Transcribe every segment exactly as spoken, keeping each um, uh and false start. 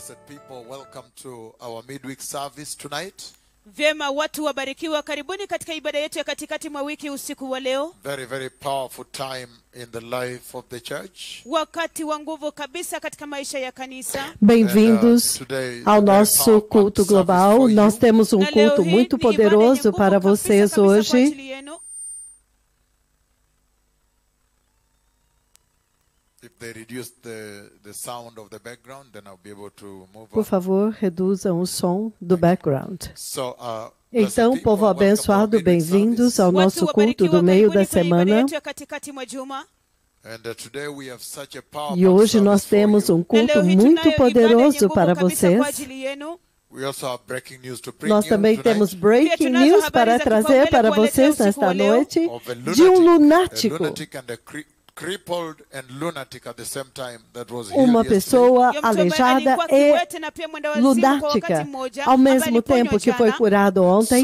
blessed people, welcome to our midweek service tonight. Vyema, watu wabarikiwa, karibuni katika ibada yetu ya katikati mwa wiki usiku wa leo. Very, very powerful time in the life of the church. Wakati wa nguvu kabisa katika maisha ya kanisa. Bem-vindos ao nosso culto global. Nós temos um culto muito poderoso para vocês hoje. Por favor, reduzam o som do background. Então, povo abençoado, bem-vindos ao nosso culto do meio da semana. E hoje nós temos um culto muito poderoso para vocês. Nós também temos breaking news para trazer para vocês nesta noite de um lunático. Uma pessoa aleijada e lunática, ao mesmo tempo que foi curado ontem.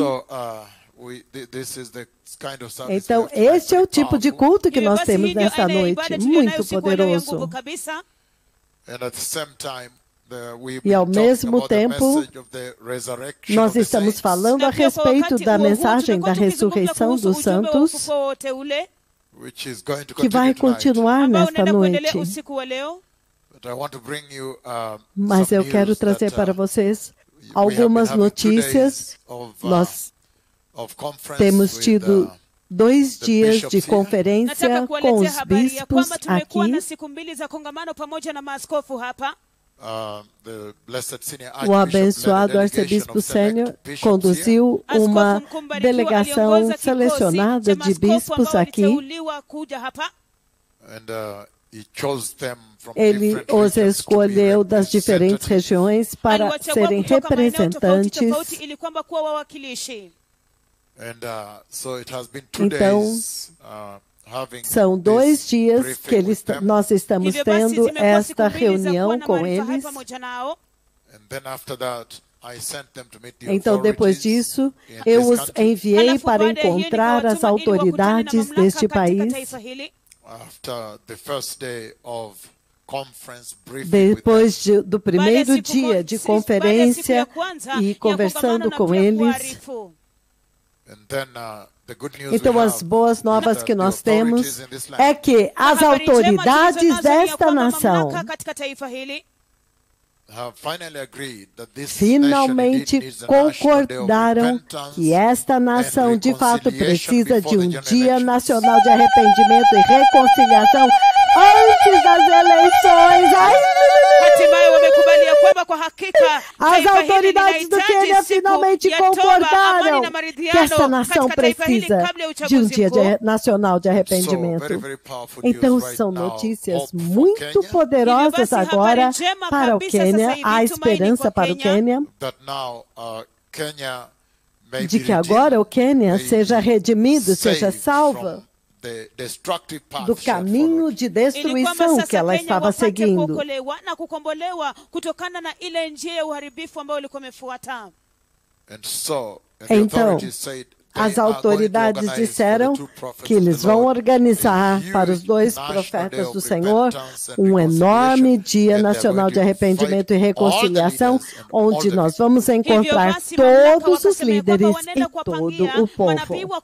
Então, este é o tipo de culto que nós temos nesta noite, muito poderoso. E ao mesmo tempo, nós estamos falando a respeito da mensagem da ressurreição dos santos, que vai continuar nesta noite. Mas eu quero trazer para vocês algumas notícias. Nós temos tido dois dias de conferência com os bispos aqui. O abençoado arcebispo sênior conduziu uma delegação selecionada de bispos aqui. Ele os escolheu das diferentes regiões para serem representantes. Então, são dois dias que eles, nós estamos tendo esta reunião com eles. Então, depois disso, eu os enviei para encontrar as autoridades deste país. Depois de, do primeiro dia de conferência e conversando com eles. Então, as boas novas que nós temos é que as autoridades desta nação finalmente concordaram que esta nação de fato precisa de um dia nacional de arrependimento e reconciliação antes das eleições. Ai, as autoridades do Quênia finalmente concordaram que essa nação precisa de um dia de, nacional de arrependimento. Então, são notícias muito poderosas agora para o Quênia, há esperança para o Quênia, de que agora o Quênia seja redimido, seja salvo do caminho de destruição que ela estava seguindo. Então, as autoridades disseram que eles vão organizar para os dois profetas do Senhor um enorme dia nacional de arrependimento e reconciliação, onde nós vamos encontrar todos os líderes e todo o povo.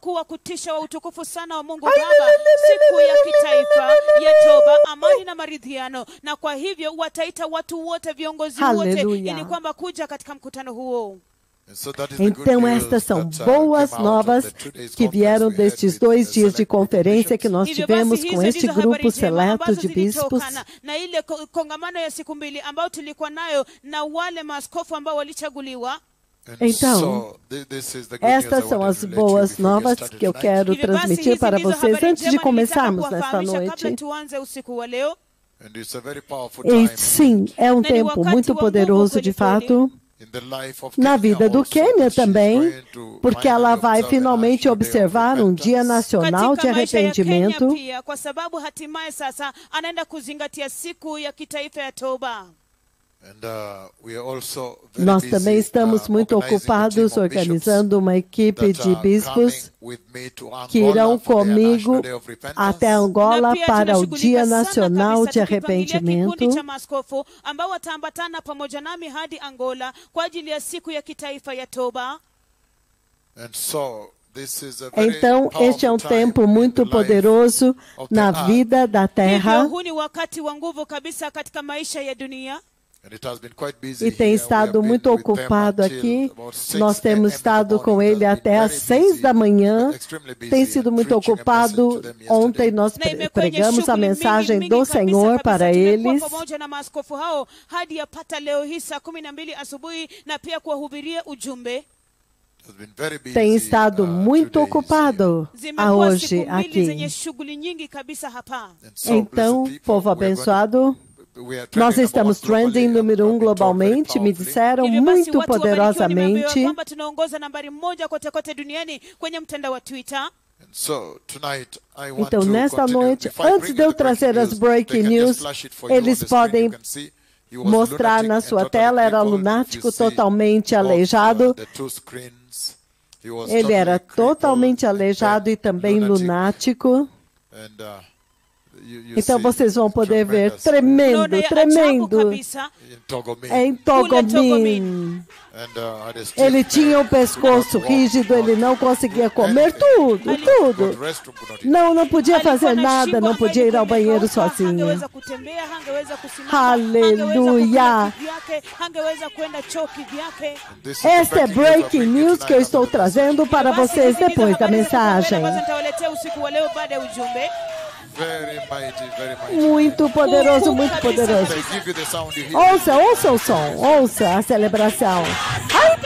Aleluia. Então, estas são boas novas que vieram destes dois dias de conferência que nós tivemos com este grupo seleto de bispos. Então, estas são as boas novas que eu quero transmitir para vocês antes de começarmos nesta noite. E sim, é um tempo muito poderoso de fato na vida do Quênia também, porque ela vai finalmente observar um dia nacional de arrependimento. And, uh, we are also very Nós busy, também estamos uh, muito organizing a team ocupados of organizando uma equipe that de are bispos coming with me to que Angola irão for their comigo National Day of Repentance. até Angola Na pia para o tunashughulika Dia sana Nacional kabisa de tukipangilia Arrependimento. kikundi cha maaskofu ambao wataambatana pamoja nami hadi Angola kwa ajili ya siku ya kitaifa ya toba. And so, this is a very Então, este é um powerful time tempo in muito the life poderoso of the na earth. vida da Hivyo Terra huu ni wakati wa nguvu kabisa katika maisha ya dunia. And it has been quite busy e tem here. We estado have been muito with them ocupado until aqui. about six Nós temos a m in the estado com morning. ele It has been até às very seis busy, da manhã. extremely busy, Tem sido and muito preaching a ocupado. message to them yesterday. Ontem nós Na pre- imekuwa yenye pregamos a shughuli mingi, mensagem mingi do kabisa, Senhor kabisa. para Tumekuwa eles. pamoja na maaskofu hao hadi yapata leo hii saa kumi na mbili asubuhi na pia kuwahubiria ujumbe. Has been very busy, Tem estado uh, muito two days here. ocupado a Zimekuwa hoje siku mbili zenye aqui. shughuli nyingi kabisa hapa. And so, Então, blessed people, povo we are going to- abençoado, we are nós trending estamos about globally, trending and número um we've been told very globalmente, me powerfully. disseram Hivyo basi muito watu wabarikiwa, nimeambiwa poderosamente. kwamba tunaongoza nambari moja kote kote duniani kwenye mtandao wa Twitter. And so, tonight, I want Então, to nesta continue. noite, Before I antes bring de eu you the breaking trazer as news, breaking they can just news, flash it for you on eles the screen. podem You can see he was mostrar lunatic na and sua totally tela, era crippled. lunático, You see totalmente both, uh, aleijado. the two screens. He was Ele era totally crippled totalmente and aleijado e também lunatic. lunático. And, uh, you- you Então see vocês vão poder ver tremendous tremendo, Naona ya ajabu tremendo kabisa. in Togomil. em Togomil. And, uh, had a stiff Ele neck, tinha o could not pescoço walk, rígido, not ele não conseguia do comer anything. tudo, Go to the tudo. restroom, could not eat. Não, não podia Alikuwa fazer na nada, shingo não ambayo podia ir ao ilikuwa banheiro imekauka, sozinho. hangeweza kutembea, hangeweza kusimama, Aleluia. hangeweza kukula kivyake, hangeweza kwenda choo kivyake. And this is the Esta é breaking news I'm breaking bringing news tonight que eu after estou the message. trazendo para Basi vocês hizi ndizo depois da habari za kwanza mensagem. ambazo nitawaletea usiku wa leo baada ya ujumbe. Very mighty, very mighty. Muito poderoso, muito poderoso. They give you the sound you hear. Ouça, ouça o som, ouça a celebração. Ai!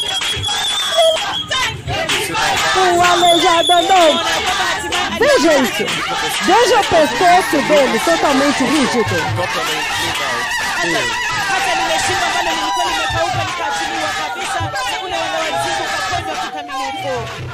O aleijado andou. Naona kwamba hatimaye Veja alipata. isso. Veja o pescoço dele totalmente rígido. Totally clean out. Healed. Hata lile shingo ambalo lilikuwa limekauka likaachiliwa kabisa na ule wenda wazimu ukaponywa kikamilifu.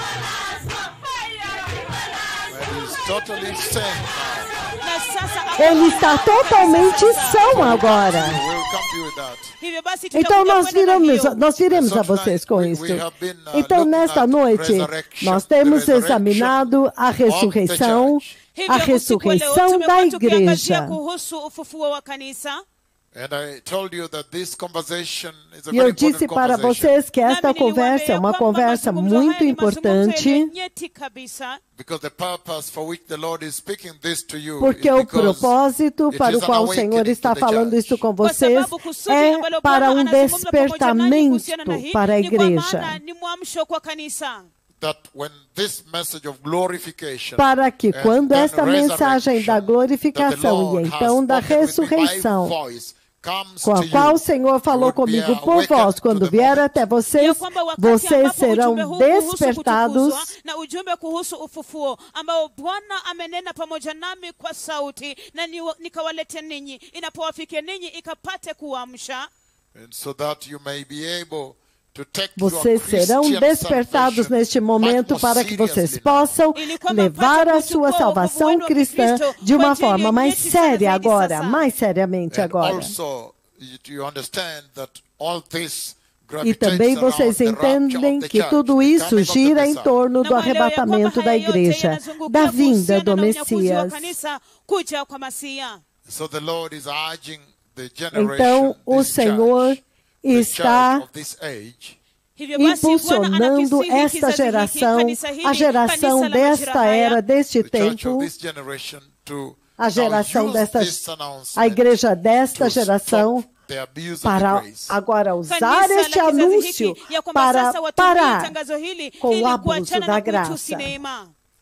And he's totally sane now. Na sasa Ele está totalmente são agora. We'll come to you with that. hivyo basi Então tutakuja nós kwenda na viramos, hiyo. nós viremos a vocês com isso. Então nesta noite nós temos examinado a ressurreição, a Hivyo usiku wa leo ressurreição da tumekuwa tukiangazia igreja. kuhusu ufufuo wa kanisa. And I told you that this conversation is a E very eu disse important para conversation vocês que esta Nami niliwaambia conversa é uma kwamba conversa mazungumzo haya muito ni mazungumzo yenye importante, nyeti kabisa. because the purpose for which the Lord is speaking this to you porque is o because propósito it para o is an qual o awakening Senhor to está the falando church. isso com Kwa vocês sababu kusudi é ambalo para Bwana um anazungumza pamoja nami kuhusiana na despertamento hii, para a ni kwa igreja. maana ni mwamsho kwa kanisa. that when this message of glorification Para que and quando then esta mensagem da resurrection, glorificação that the Lord e então has da spoken with me by ressurreição, voice, comes com to a qual you, o Senhor you falou would be comigo por awakened vós, to quando the vier moment. até Ya vocês, kwamba wakati vocês ambapo serão ujumbe huu kuhusu despertados kutukuzwa na ujumbe kuhusu ufufuo ambao Bwana amenena pamoja nami kwa sauti na ni, nikawaletea ninyi, inapowafikia ninyi ikapate kuamsha, And so that you may be able to take your Vocês serão Christian despertados salvation neste momento much more para que vocês seriously now. possam Ili kwamba levar a mpate sua kuchukua salvação wokovu wenu cristã Kristo de kwa uma njia forma mais nyeti sana séria zaidi agora, sasa. mais seriamente And agora. also, you, you understand that all this E gravitates também around vocês the rapture entendem of the que church, tudo the isso coming of the gira em Messiah. torno do Na mwelewa ya kwamba arrebatamento da haya yote igreja, yanazungukia da vinda kuhusiana do na unyakuzi wa Messias. kanisa kuja kwa Masia. So the Lord is urging the generation, Então o this Senhor church, the está church of this age, Hivyo basi Bwana impulsionando anakisihi esta kizazi hiki, geração, kanisa hili, a geração kanisa la majira desta haya, era, deste the church of tempo, this generation, to a geração now use desta, this a announcement igreja desta to geração, stop the abuse of the para grace. agora usar kanisa este la kizazi anúncio hiki, ya kwamba para sasa watumie parar tangazo hili com o ili abuso kuachana da na graça. kuitusi neema.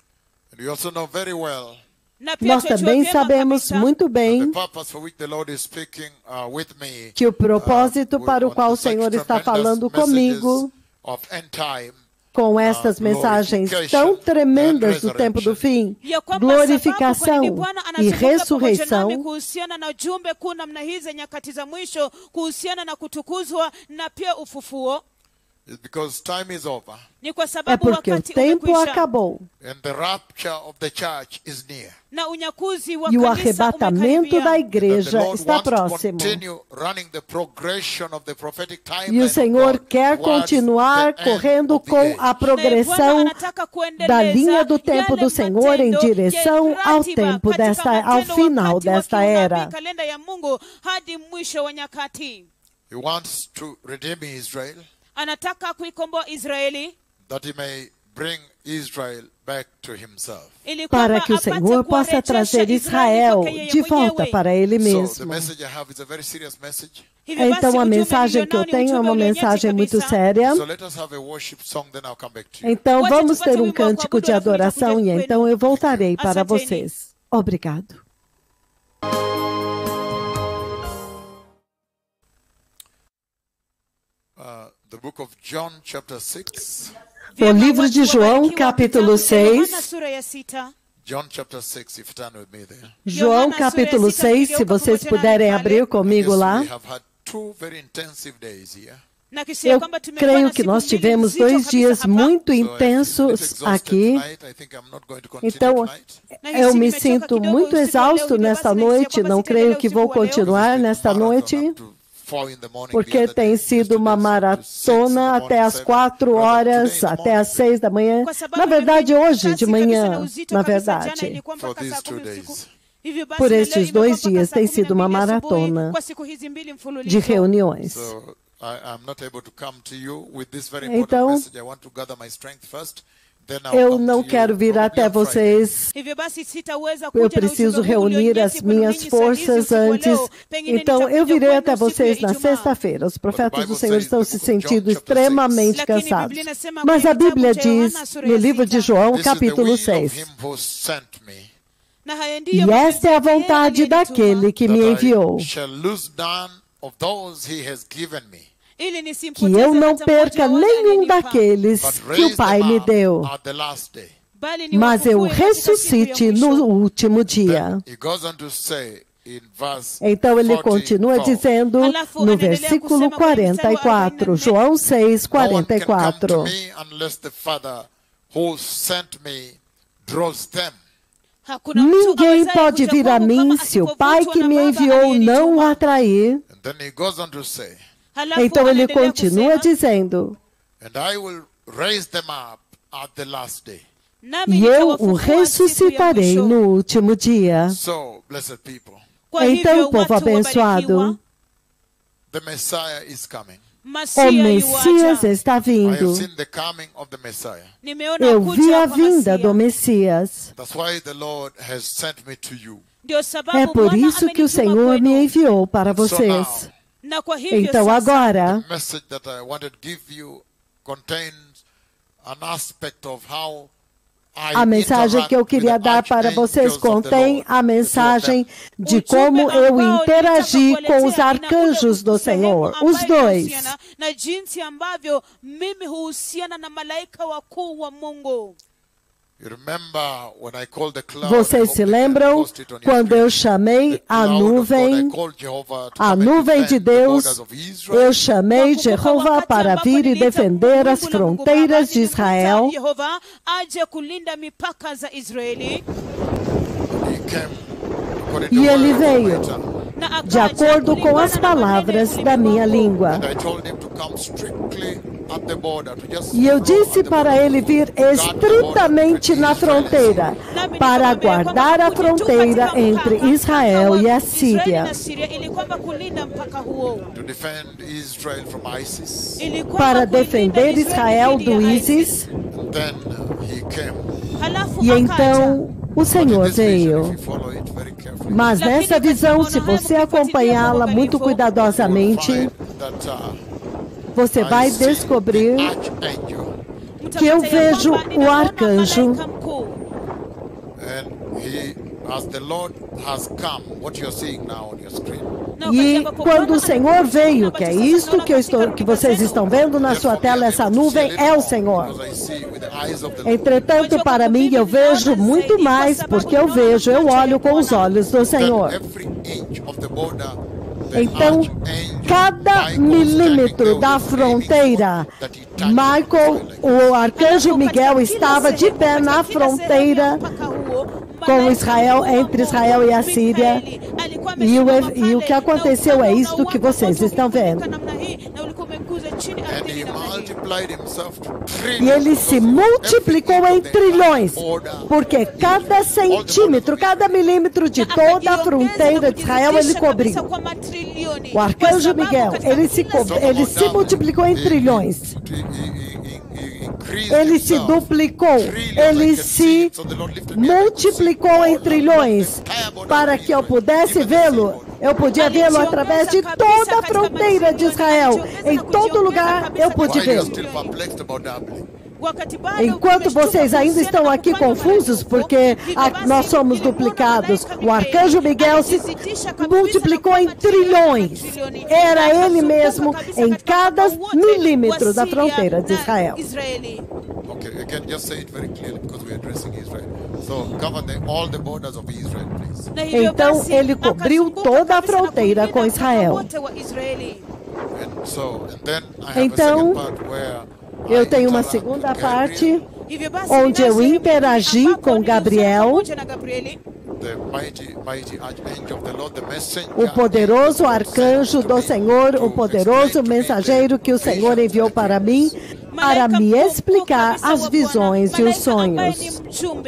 And you also know very well Na pia Nós twajua também vyema sabemos kabisa muito the bem purpose for which the Lord is speaking uh, with me, que o propósito uh, para o on qual o such Senhor está tremendous falando messages comigo, of end time, com estas uh, mensagens glorification tão tremendas and do tempo do fim, ya kwamba sababu glorificação kwa nini Bwana e anazungumza pamoja nami ressurreição, kuhusiana na jumbe kuu namna hizi nyakati za mwisho, kuhusiana na kutukuzwa na pia ufufuo. Because time is over. Ni kwa É sababu porque o wakati tempo umekwisha acabou. And the rapture of the church is near. na unyakuzi wa E o kanisa arrebatamento da umekaribia. The igreja Lord está wants to próximo. continue running the progression of the prophetic E o timeline Senhor of God quer towards continuar the end correndo of the com age. a progressão da linha do tempo do Senhor em direção ao tempo desta, ao final desta era. Kalenda ya Mungu hadi mwisho wa nyakati. He wants to redeem Israel, Anataka kuikomboa Israeli that he may bring Israel back to himself. ili Para kwamba que o apate Senhor possa kuwarejesha trazer Israeli Israel kwake yeye de volta mwenyewe. para Ele So the mesmo. message I have is a very serious message. Hivyo basi, Então a ujumbe mensagem que eu nilionao ni tenho é ujumbe uma ulio nyeti mensagem muito kabisa. séria. So let us have a worship song, then I'll come back to you. Então Wacha vamos tupate ter um wimbo wa cântico kuabudu, de alafu adoração nitakuja e kwenu. então eu voltarei para Asanteni. vocês. Obrigado. Uh, the book of John, chapter six. O livro de João, capítulo seis. Yohana sura ya sita. John, chapter six, if you turn with me there. João, capítulo seis, se vocês puderem abrir comigo Yes, lá. we have had two very intensive days here. Na kisha Eu kwamba tumekuwa creio na que siku nós mbili tivemos nzito dois kabisa dias hapa. muito So I feel a bit intensos exhausted aqui. tonight. I think I'm not going to continue Então, tonight. Na eu hisi me nimechoka sinto kidogo muito usiku wa leo, exausto hivyo nesta basi nahisia noite. kwamba Não sitaendelea creio que usiku vou wa leo. continuar nesta Marathon noite, up to four in the morning the porque other tem day, sido uma yesterday, so to six in the maratona morning, até às seven. quatro Rather, horas, today in the até às morning, seis da manhã. Kwa sababu Na verdade, mimi hoje de kasi kabisa na manhã, uzito na kabisa jana verdade. ilikuwa For mpaka these saa two kumi days. usiku. Hivyo basi Por na leo estes imekuwa dois mpaka dias saa tem kumi na sido uma mbili asubuhi maratona kwa siku hizi mbili de mfululizo. reuniões. So I, I'm not able to come to you with this very important Então, message. I want to gather my strength first. Then I'll eu come não to you quero vir probably até on Friday. vocês. Hivyo basi sitaweza Eu kuja na preciso ujumbe huu reunir ulionyeti as kwenu minhas ninyi saa hizi forças usiku wa antes. leo. Pengine Então, eu nitakuja virei kwenu até siku ya vocês na Ijumaa. sexta-feira. Os profetas do Bible Senhor says estão the se book of John, sentindo chapter extremamente Lakini cansados. Biblia inasema Mas kwenye a Bíblia kitabu cha Yohana diz, sura no ya livro de sita, João, This is the capítulo will of seis. him who sent me, na haya ndiyo E esta é a mapenzi yake vontade aliyetuma, daquele que that me I enviou, shall lose none of those he has given me, ili que nisimpoteze eu não hata perca mmoja wale nenhum aliyenipa, daqueles but que raise o Pai them me up deu, at the last day. bali ni mas eu wafufue katika siku ya ressuscite mwisho. no último dia. Then he goes on to say in verse Então ele continua forty-four, dizendo Alafu no anaendelea versículo kusema kwenye mstari wa quarenta e quatro, arobaini na nne, João seis, no one quarenta e can come to quatro. me unless the Father who sent me draws them. Hakuna mtu Ninguém awezaye pode kuja vir a kwangu mim kama se o Pai asipovutwa que na me Baba enviou não o aliyenituma. atrair. And then he goes on to say, Halafu Então ele anaendelea continua kusema, dizendo, and I will raise them up at the last day. nami e eu o nitawafufua siku ya ressuscitarei mwisho. no último dia. So, blessed people, Kwa Então, hivyo povo watu abençoado, wabarikiwa, the Messiah is coming. Masia o Messias yuaja. está I have vindo. seen the coming of the Messiah. Nimeona Eu kuja vi a kwa vinda Masia. do Messias. That's why the Lord has sent me to you. Ndio sababu É por Bwana isso que o amenituma Senhor me kwenu. enviou para So vocês. now, Na kwa hivyo Então sasa, agora, the message that I wanted to give you contains an aspect of how I a mensagem que eu interact with queria the dar para vocês archangels of the contém Lord, a the two of mensagem them. de ujumbe como eu ambao interagi nilitaka com os kuwaletea arcanjos ina ule do Senhor, sehemu os ambayo dois. inahusiana na jinsi ambavyo mimi huhusiana na malaika wakuu wa Mungu. You remember when I called the cloud, I Vocês hope se you can lembram post it on your quando screen. eu chamei The a cloud of God, I nuvem, called Jehovah to a come and nuvem de defend the Deus, borders of Israel. eu chamei Wakumbuka Jeová wakati para ambapo vir e niliita defender as Mungu na Mungu Baba, fronteiras de nilimwita Israel. Yehova aje kulinda mipaka za Israeli, He came according to E the ele word of veio my tongue. na de akaja acordo com kulingana as na maneno ya palavras ulimi da minha wangu. língua. And I told him to come strictly at the border, to just E eu flow at disse the para border, ele vir to guard the border estritamente between na Israel and fronteira, Syria. para guardar a fronteira entre Israel e a Síria, ili kwamba kulinda mpaka huo, To defend Israel from ISIS. ili kwamba para kulinda defender Israeli Israel dhidi do ya ISIS. And then uh, he came. Halafu E akaja. então o But in Senhor this vision, veio. if you follow it very carefully, Mas nessa visão, se você acompanhá-la muito you will cuidadosamente, find that uh, você I vai see descobrir the archangel, que eu vejo Kwamba o ninaona arcanjo. malaika mkuu. and he, as the Lord has come, what you're seeing now on your screen. Na E wakati ambapo quando Bwana o Senhor anakuja, veio, que é ambacho sasa isto tunaona que, eu estou, katika que vocês zenu. estão vendo na sua Therefore, tela, I'm essa able to see a nuvem little é o more, Senhor. because I see with the eyes of the Lord. Entretanto, para mim, eu vejo muito mais, porque eu vejo, eu olho com os olhos do Then Senhor. every inch of the border Então, cada milímetro da fronteira, Michael, o arcanjo Miguel, estava de pé na fronteira com Israel, entre Israel e a Síria. E o, e o que aconteceu é isso que vocês estão vendo. E ele se multiplicou em trilhões, porque cada centímetro, cada milímetro de toda a fronteira de Israel ele cobriu. O arcanjo Miguel, ele se, ele se multiplicou em trilhões. Ele se duplicou, ele se multiplicou em trilhões. Para que eu pudesse vê-lo, eu podia vê-lo através de toda a fronteira de Israel. Em todo lugar eu pude vê-lo. Enquanto vocês ainda estão aqui confusos, porque a, nós somos duplicados, o arcanjo Miguel se multiplicou em trilhões. Era ele mesmo em cada milímetro da fronteira de Israel. Okay, again, just say it very clearly because we are addressing Israel. So, cover the, all the borders of Israel, please. Então, ele cobriu toda a fronteira com Israel. And so, and then I have Então, a second part where eu tenho uma segunda parte onde eu interagi com Gabriel, o poderoso arcanjo do Senhor, o poderoso mensageiro que o Senhor enviou para mim, para me explicar as visões e os sonhos.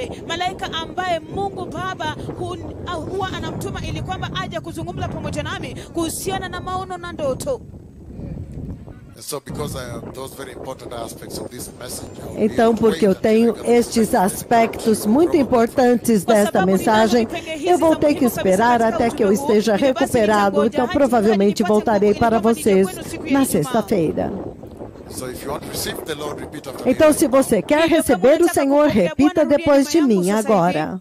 Então, porque eu tenho estes aspectos muito importantes desta mensagem, eu vou ter que esperar até que eu esteja recuperado. Então, provavelmente voltarei para vocês na sexta-feira. Então, se você quer receber o Senhor, repita depois de mim agora.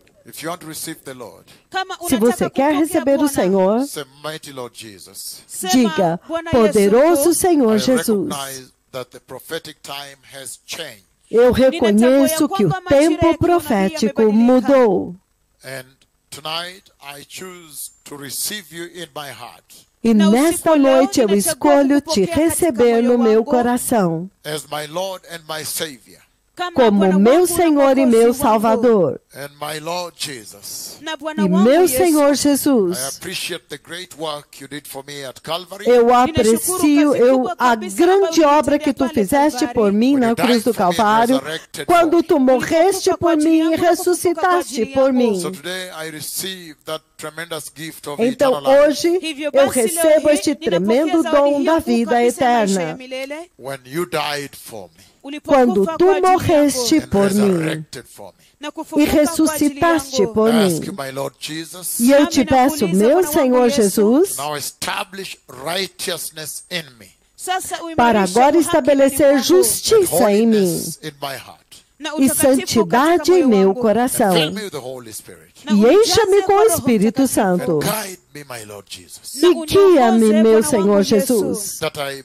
Se você quer receber o Senhor, diga, poderoso Senhor Jesus. Eu reconheço que o tempo profético mudou. E nesta noite eu escolho te receber no meu coração, como meu Senhor e meu Salvador. E meu Senhor Jesus, eu aprecio eu, a grande obra que tu fizeste por mim na cruz do Calvário, quando tu morreste por mim e ressuscitaste por mim. Então hoje eu recebo este tremendo dom da vida eterna. Quando tu morreste por mim e ressuscitaste por mim. E eu te peço, meu Senhor Jesus, para agora estabelecer justiça em mim e santidade em meu coração. E encha-me com o Espírito Santo. E guia-me, meu Senhor Jesus,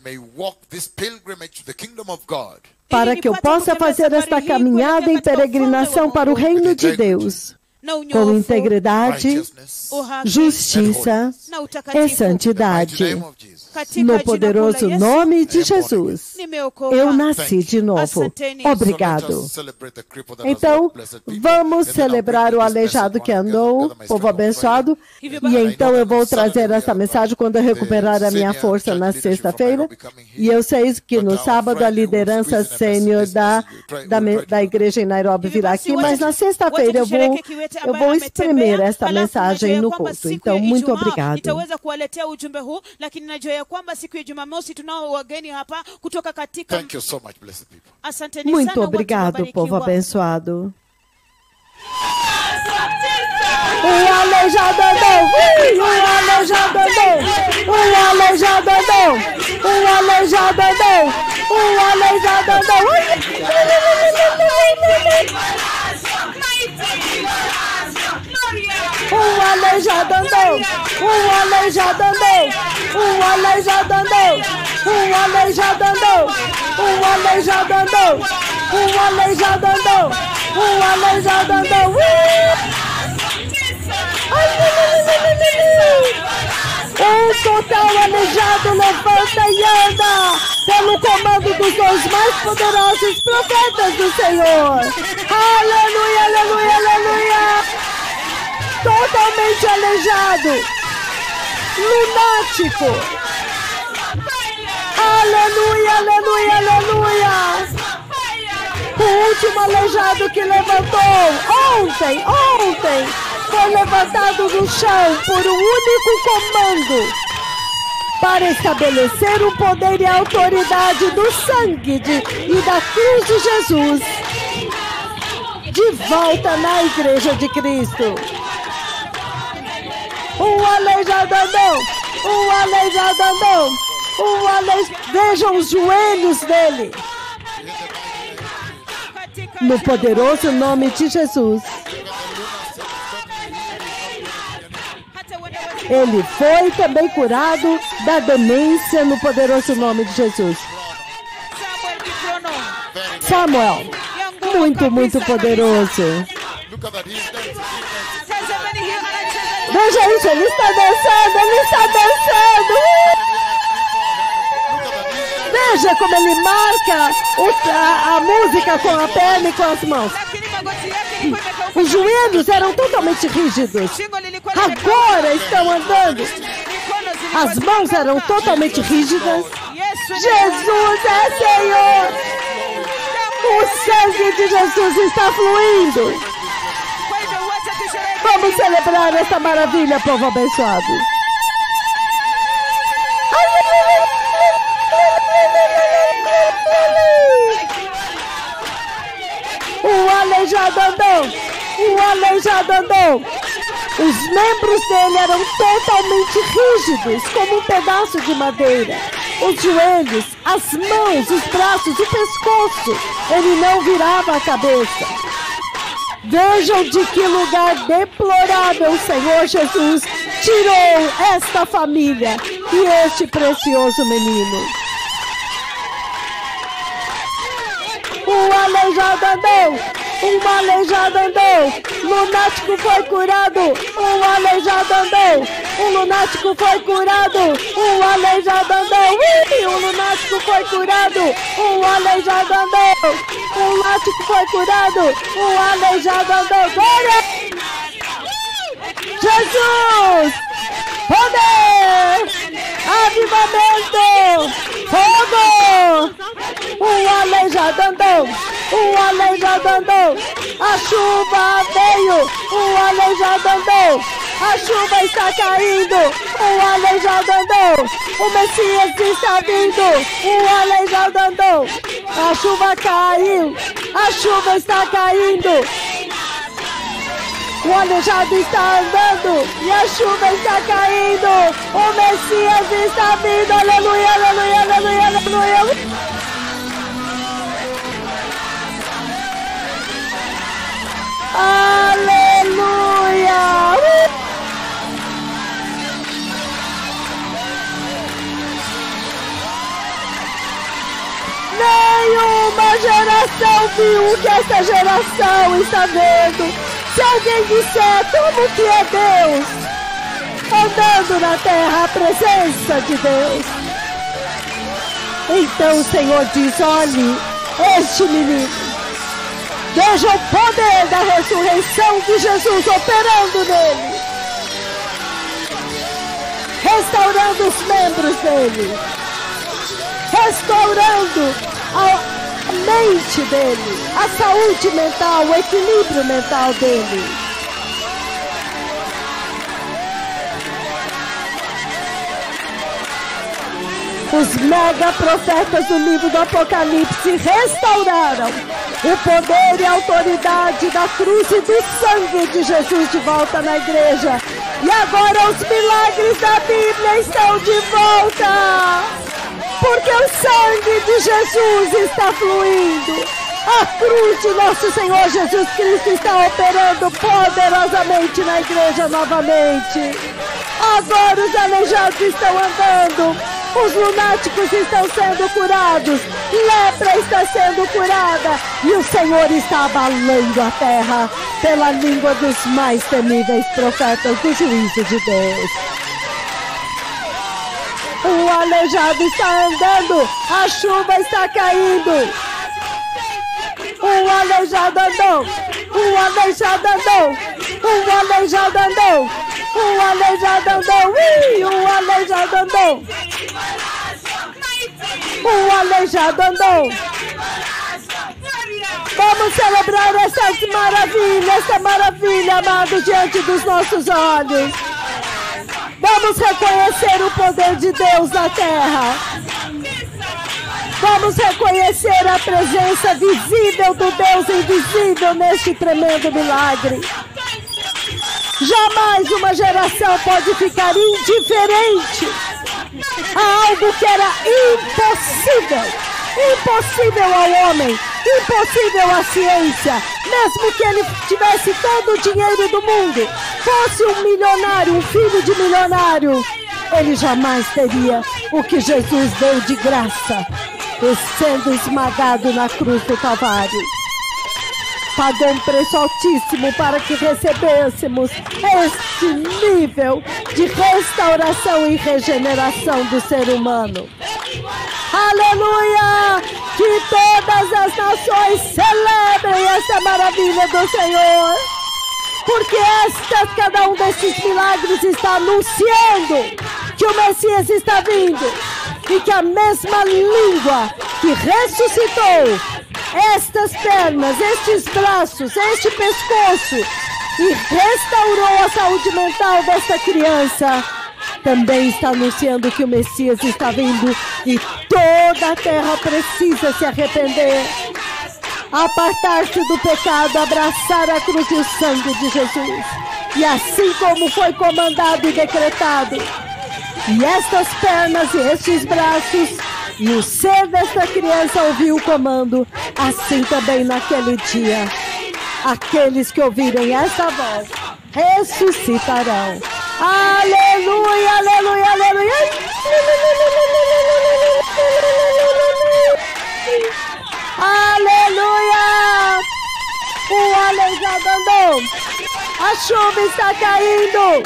para que eu possa fazer esta caminhada em peregrinação para o reino de Deus, com integridade, justiça e santidade. No poderoso nome de Jesus, eu nasci de novo. Obrigado. Então, vamos celebrar o aleijado que andou, povo abençoado. E então eu vou trazer essa mensagem quando eu recuperar a minha força na sexta-feira. E eu sei que no sábado a liderança sênior da, da, da igreja em Nairobi virá aqui, mas na sexta-feira eu vou, eu vou exprimir esta mensagem no culto. Então, muito obrigado. Thank you so much, blessed people. Muito obrigado, povo abençoado. O aleijado andou! O aleijado andou! O aleijado andou! O aleijado andou! O aleijado andou! O aleijado andou! O aleijado andou! O aleijado andou! O aleijado andou! O aleijado andou! O aleijado andou! O aleijado andou! Eu sou total aleijado levanta e anda pelo comando dos dois mais poderosos profetas do Senhor. Aleluia, aleluia, aleluia. Totalmente aleijado, lunático. Aleluia, aleluia, aleluia. O último aleijado que levantou ontem, ontem, foi levantado do chão por um único comando para estabelecer o poder e a autoridade do sangue de, e da cruz de Jesus de volta na igreja de Cristo. Um aleijado andou, um aleijado andou, um aleijado. Vejam os joelhos dele. No poderoso nome de Jesus. Ele foi também curado da demência no poderoso nome de Jesus. Samuel, muito, muito poderoso. Veja isso, ele está dançando, ele está dançando. Veja como ele marca o, a, a música com a perna e com as mãos. Os joelhos eram totalmente rígidos. Agora estão andando. As mãos eram totalmente rígidas. Jesus é Senhor. O sangue de Jesus está fluindo. Vamos celebrar essa maravilha, povo abençoado. O aleijado andou, o aleijado andou. Os membros dele eram totalmente rígidos, como um pedaço de madeira. Os joelhos, as mãos, os braços, o pescoço. Ele não virava a cabeça. Vejam de que lugar deplorável o Senhor Jesus tirou esta família e este precioso menino. Um aleijado andou, um aleijado andou, lunático foi curado, um aleijado andou, um lunático foi curado, um aleijado andou, ui, um lunático foi curado, um aleijado andou, um lunático foi curado, um aleijado andou, glória! Jesus! Poder! Avivamento! Fogo! Um aleijado andou! Um aleijado andou! A chuva veio! Um aleijado andou! A chuva está caindo! Um aleijado andou! O Messias está vindo! Um aleijado andou! A chuva caiu! A chuva está caindo! O aleijado está andando e a chuva está caindo. O Messias está vindo. Aleluia, aleluia, aleluia, aleluia. Aleluia. Nenhuma geração viu o que essa geração está vendo. Se alguém disser como que é Deus, andando na terra, a presença de Deus, então o Senhor diz, olhe, este menino, veja o poder da ressurreição de Jesus operando nele, restaurando os membros dele, restaurando a A mente dele, a saúde mental, o equilíbrio mental dele. Os mega profetas do livro do Apocalipse restauraram o poder e a autoridade da cruz e do sangue de Jesus de volta na igreja. E agora os milagres da Bíblia estão de volta. Porque o sangue de Jesus está fluindo. A cruz de nosso Senhor Jesus Cristo está operando poderosamente na igreja novamente. Agora os aleijados estão andando. Os lunáticos estão sendo curados. Lepra está sendo curada. E o Senhor está abalando a terra pela língua dos mais temíveis profetas do juízo de Deus. O aleijado está andando. A chuva está caindo. O aleijado andou. O aleijado andou. O aleijado andou. O aleijado andou. Ih, o aleijado andou. O aleijado andou. Vamos celebrar essa maravilha, essa maravilha, amado, diante dos nossos olhos. Vamos reconhecer o poder de Deus na terra. Vamos reconhecer a presença visível do Deus invisível neste tremendo milagre. Jamais uma geração pode ficar indiferente a algo que era impossível. Impossível ao homem, impossível à ciência. Mesmo que ele tivesse todo o dinheiro do mundo, fosse um milionário, um filho de milionário, ele jamais teria o que Jesus deu de graça, sendo esmagado na cruz do Calvário. Pagou um preço altíssimo para que recebêssemos este nível de restauração e regeneração do ser humano. Aleluia! Que todas as nações celebrem essa maravilha do Senhor, porque esta, cada um desses milagres está anunciando que o Messias está vindo e que a mesma língua que ressuscitou estas pernas, estes braços, este pescoço e restaurou a saúde mental desta criança, também está anunciando que o Messias está vindo e toda a terra precisa se arrepender, apartar-se do pecado, abraçar a cruz e o sangue de Jesus. E assim como foi comandado e decretado, e estas pernas e estes braços e o ser desta criança ouviu o comando, assim também naquele dia, aqueles que ouvirem essa voz ressuscitarão. Aleluia, aleluia, aleluia. Aleluia. O aleijado andou. A chuva está caindo.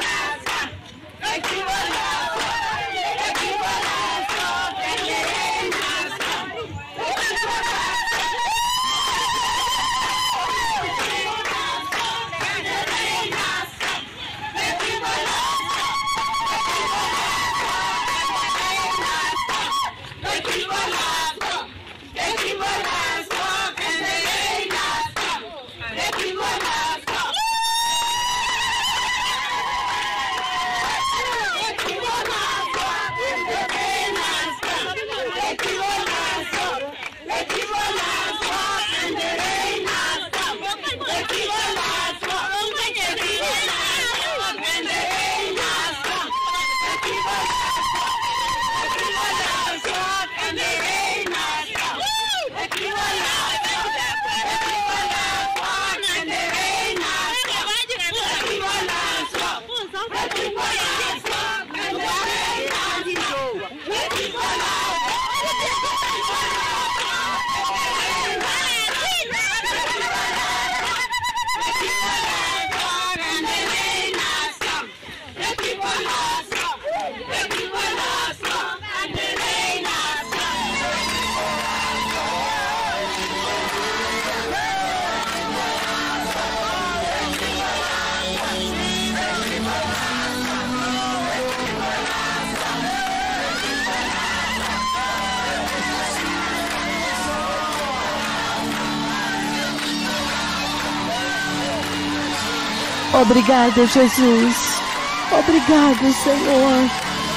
Obrigado, Jesus. Obrigado, Senhor.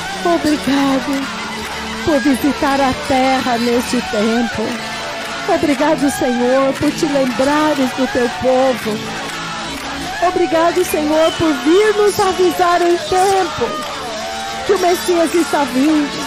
Obrigado por visitar a terra neste tempo. Obrigado, Senhor, por te lembrares do teu povo. Obrigado, Senhor, por vir nos avisar em tempo que o Messias está vindo.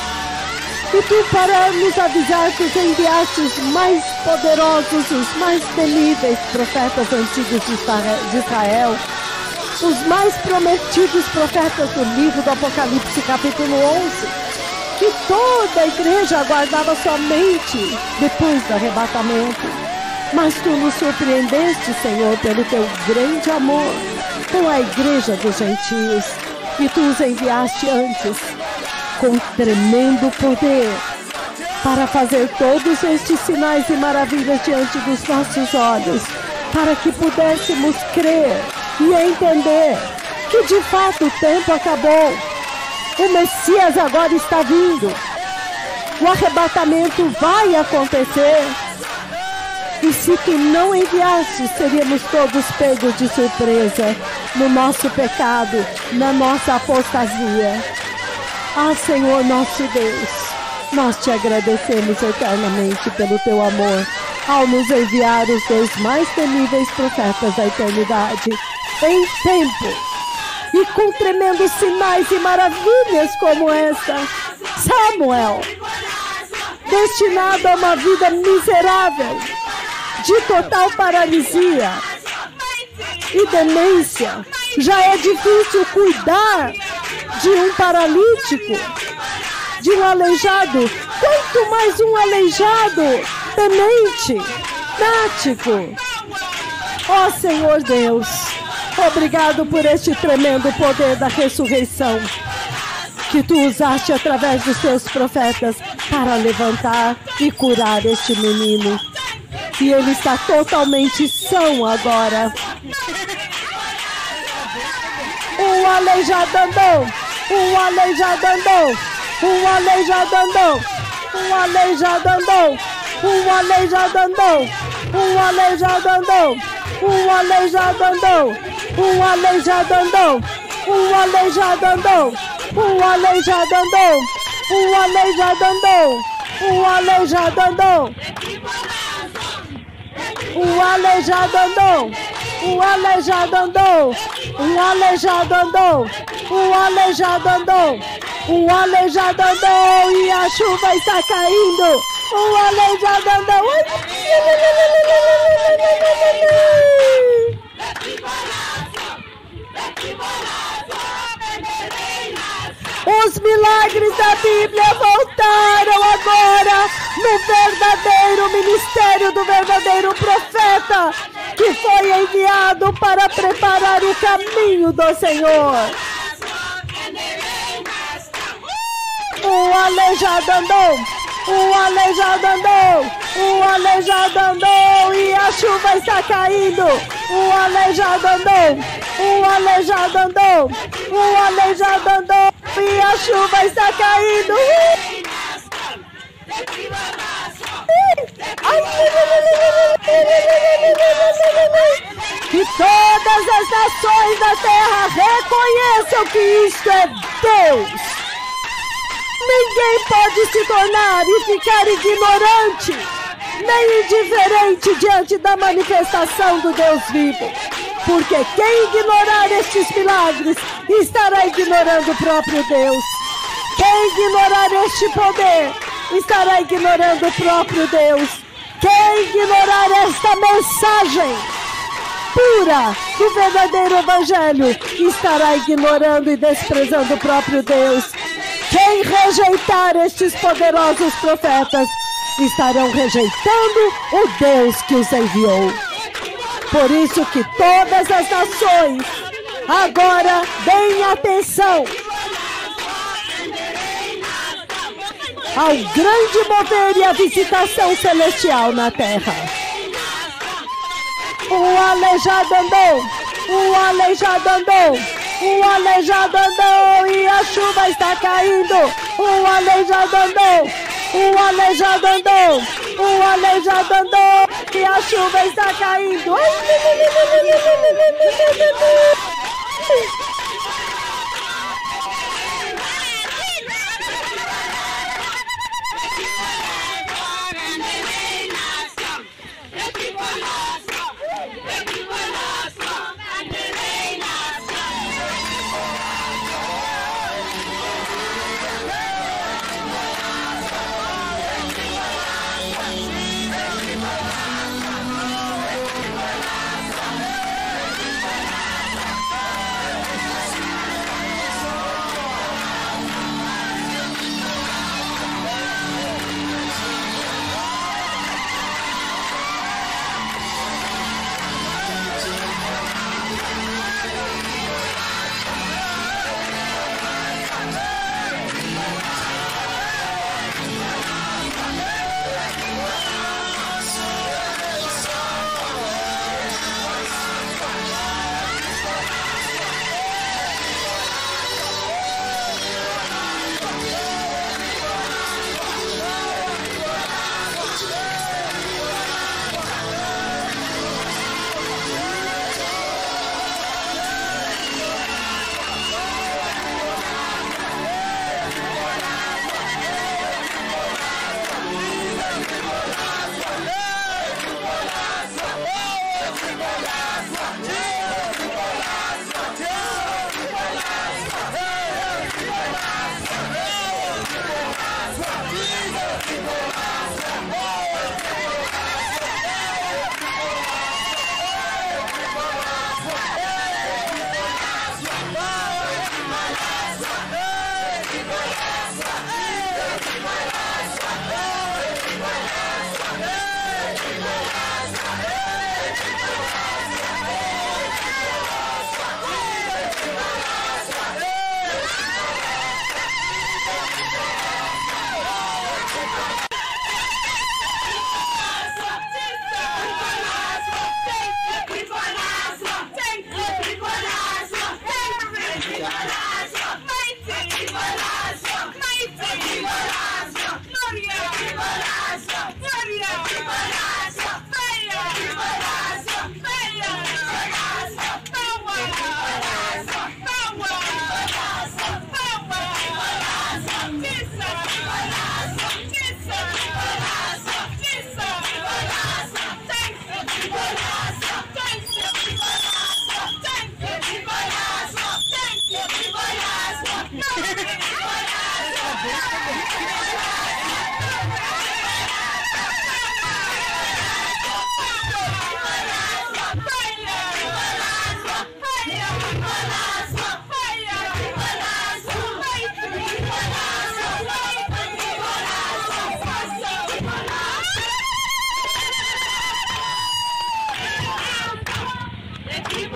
E tu, para nos avisar, tu enviaste os mais poderosos, os mais temíveis profetas antigos de Israel, os mais prometidos profetas do livro do Apocalipse, capítulo onze, que toda a igreja aguardava somente depois do arrebatamento. Mas tu nos surpreendeste, Senhor, pelo teu grande amor com a igreja dos gentios, e tu os enviaste antes, com tremendo poder, para fazer todos estes sinais e maravilhas diante dos nossos olhos, para que pudéssemos crer e entender que de fato o tempo acabou. O Messias agora está vindo. O arrebatamento vai acontecer. E se tu não enviaste, seríamos todos pegos de surpresa no nosso pecado, na nossa apostasia. Ah, Senhor nosso Deus, nós te agradecemos eternamente pelo teu amor, ao nos enviar os dois mais temíveis profetas da eternidade, em tempo, e com tremendos sinais e maravilhas como esta. Samuel, destinado a uma vida miserável, de total paralisia e demência. Já é difícil cuidar de um paralítico, de um aleijado, quanto mais um aleijado, demente, nático. Ó Senhor Deus, obrigado por este tremendo poder da ressurreição que tu usaste através dos teus profetas para levantar e curar este menino. E ele está totalmente são agora. Um aleijado andou, um aleijado andou, um aleijado andou, um aleijado andou, um aleijado andou, um aleijado andou, um aleijado andou, um aleijado andou, um aleijado andou, um aleijado andou, um aleijado andou, um aleijado andou. Um aleijado andou, um aleijado andou, um aleijado andou, um aleijado andou, um aleijado andou e a chuva está caindo. Um aleijado andou. Os milagres da Bíblia voltaram agora no verdadeiro ministério do verdadeiro profeta, que foi enviado para preparar o caminho do Senhor. Um aleijado andou, um aleijado andou, um aleijado andou e a chuva está caindo. Um aleijado andou, um aleijado andou, um aleijado andou e a chuva está caindo. Que todas as nações da terra reconheçam que isto é Deus. Ninguém pode se tornar e ficar ignorante, nem indiferente diante da manifestação do Deus vivo. Porque quem ignorar estes milagres estará ignorando o próprio Deus. Quem ignorar este poder estará ignorando o próprio Deus. Quem ignorar esta mensagem pura do verdadeiro evangelho estará ignorando e desprezando o próprio Deus. Quem rejeitar estes poderosos profetas estarão rejeitando o Deus que os enviou. Por isso que todas as nações agora deem atenção ao grande mover e a visitação celestial na terra. Um aleijado andou, um aleijado andou, um aleijado andou e a chuva está caindo. Um aleijado andou, um aleijado andou, um aleijado andou e a chuva está caindo.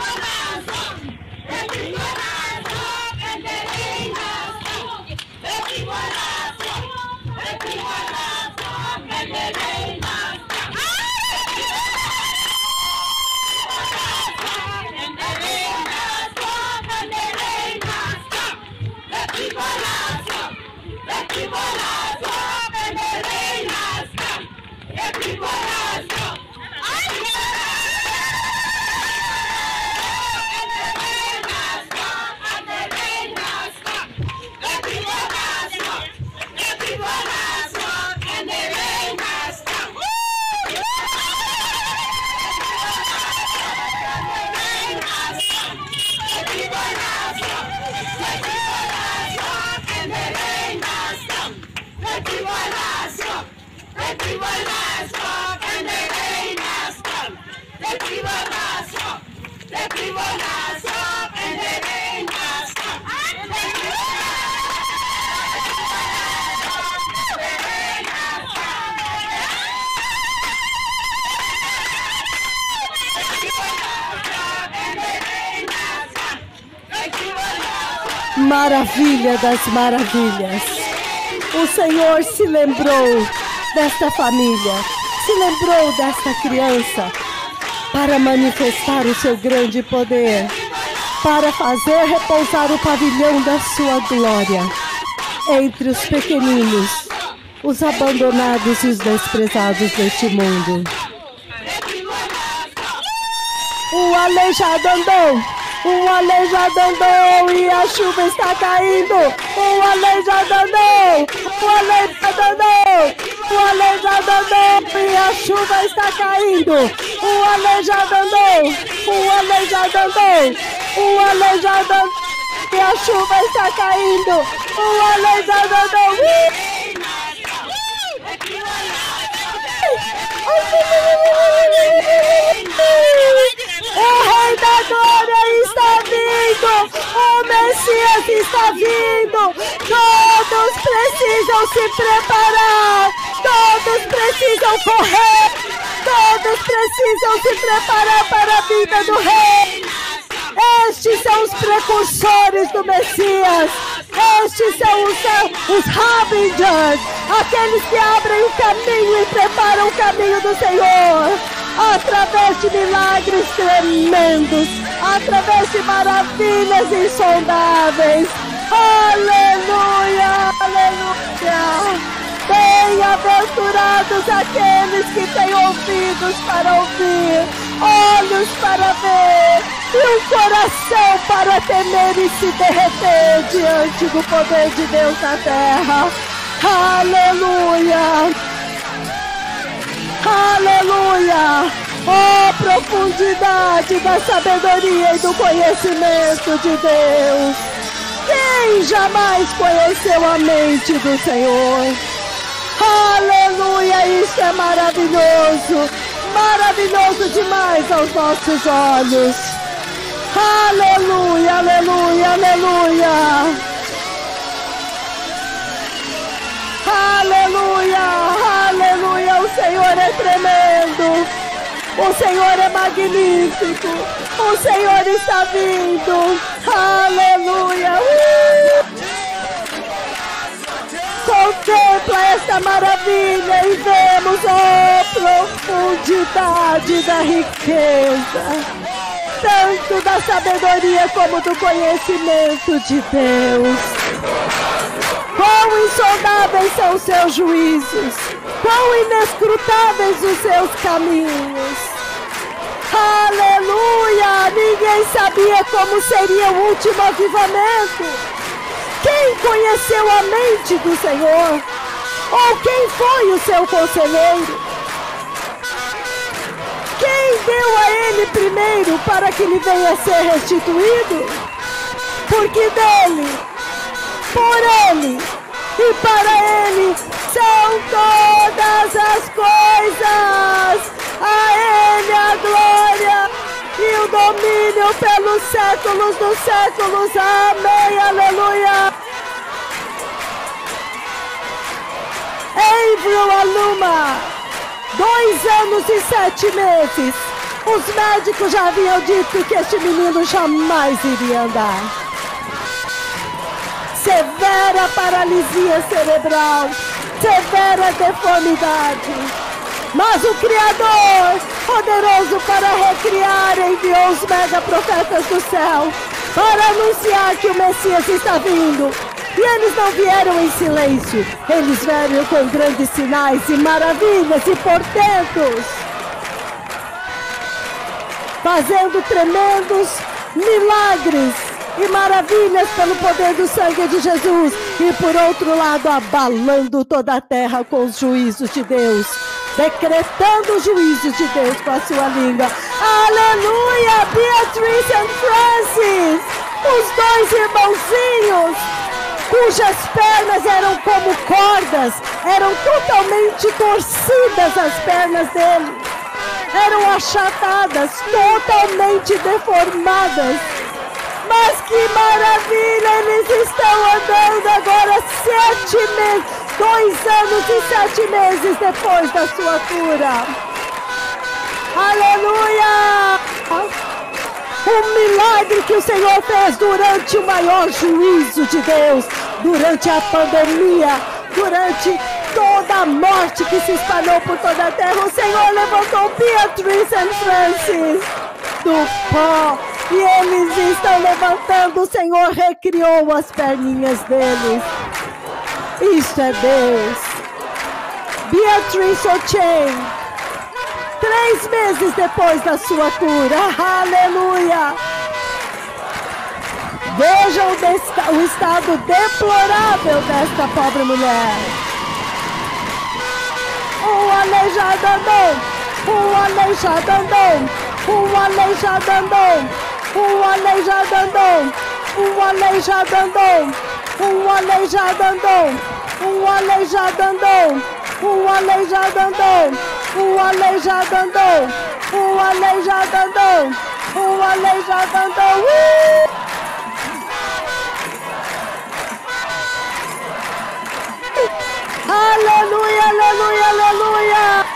Maravilha das maravilhas. O Senhor se lembrou desta família, se lembrou desta criança para manifestar o seu grande poder, para fazer repousar o pavilhão da sua glória entre os pequeninos, os abandonados e os desprezados deste mundo. O aleijado andou, o aleijado andou e a chuva está caindo. O aleijado andou, o aleijado andou, o aleijado andou e a chuva está caindo. O aleijado andou, o aleijado andou, o aleijado andou e a chuva está caindo. O aleijado andou. O Rei da Glória está vindo, o Messias está vindo, todos precisam se preparar, todos precisam correr, todos precisam se preparar para a vinda do Rei. Estes são os precursores do Messias, estes são os, os harbingers, aqueles que abrem o caminho e preparam o caminho do Senhor, através de milagres tremendos, através de maravilhas insondáveis. Aleluia, aleluia. Bem-aventurados aqueles que têm ouvidos para ouvir, olhos para ver e um coração para temer e se derreter diante do poder de Deus na terra. Aleluia! Aleluia! Oh, profundidade da sabedoria e do conhecimento de Deus! Quem jamais conheceu a mente do Senhor? Aleluia! Isso é maravilhoso! Maravilhoso demais aos nossos olhos! Aleluia! Aleluia! Aleluia! Aleluia! Aleluia! O Senhor é tremendo! O Senhor é magnífico! O Senhor está vindo! Aleluia! Uh! Contempla esta maravilha e vemos a profundidade da riqueza, tanto da sabedoria como do conhecimento de Deus. Quão insondáveis são os seus juízos, quão inescrutáveis os seus caminhos. Aleluia! Ninguém sabia como seria o último avivamento. Quem conheceu a mente do Senhor? Ou quem foi o seu conselheiro? Quem deu a ele primeiro para que lhe venha a ser restituído? Porque dele, por ele e para ele são todas as coisas. A ele a glória e o domínio pelos séculos dos séculos. Amém, aleluia. Enviou a Luma, dois anos e sete meses, Os médicos já haviam dito que este menino jamais iria andar. Severa paralisia cerebral, severa deformidade. Mas o Criador, poderoso para recriar, enviou os mega profetas do céu para anunciar que o Messias está vindo. E eles não vieram em silêncio, eles vieram com grandes sinais e maravilhas e portentos, fazendo tremendos milagres e maravilhas pelo poder do sangue de Jesus. E por outro lado, abalando toda a terra com os juízos de Deus, decretando os juízos de Deus com a sua língua. Aleluia! Beatrice e Francis, os dois irmãozinhos, cujas pernas eram como cordas, eram totalmente torcidas as pernas dele, eram achatadas, totalmente deformadas. Mas que maravilha, eles estão andando agora sete meses, dois anos e sete meses depois da sua cura. Aleluia! Um milagre que o Senhor fez durante o maior juízo de Deus, durante a pandemia, durante toda a morte que se espalhou por toda a terra. O Senhor levantou Beatrice e Francis do pó e eles estão levantando. O Senhor recriou as perninhas deles. Isto é Deus. Beatrice O'Chain, três meses depois da sua cura. Aleluia! Vejam o, o estado deplorável desta pobre mulher. Um aleijado andou, um aleijado andou, um aleijado andou, um aleijado andou, um aleijado andou, um aleijado andou, um aleijado andou, um aleijado andou, um aleijado andou, um aleijado andou, um aleijado andou. Uh! Aleluia, aleluia, aleluia.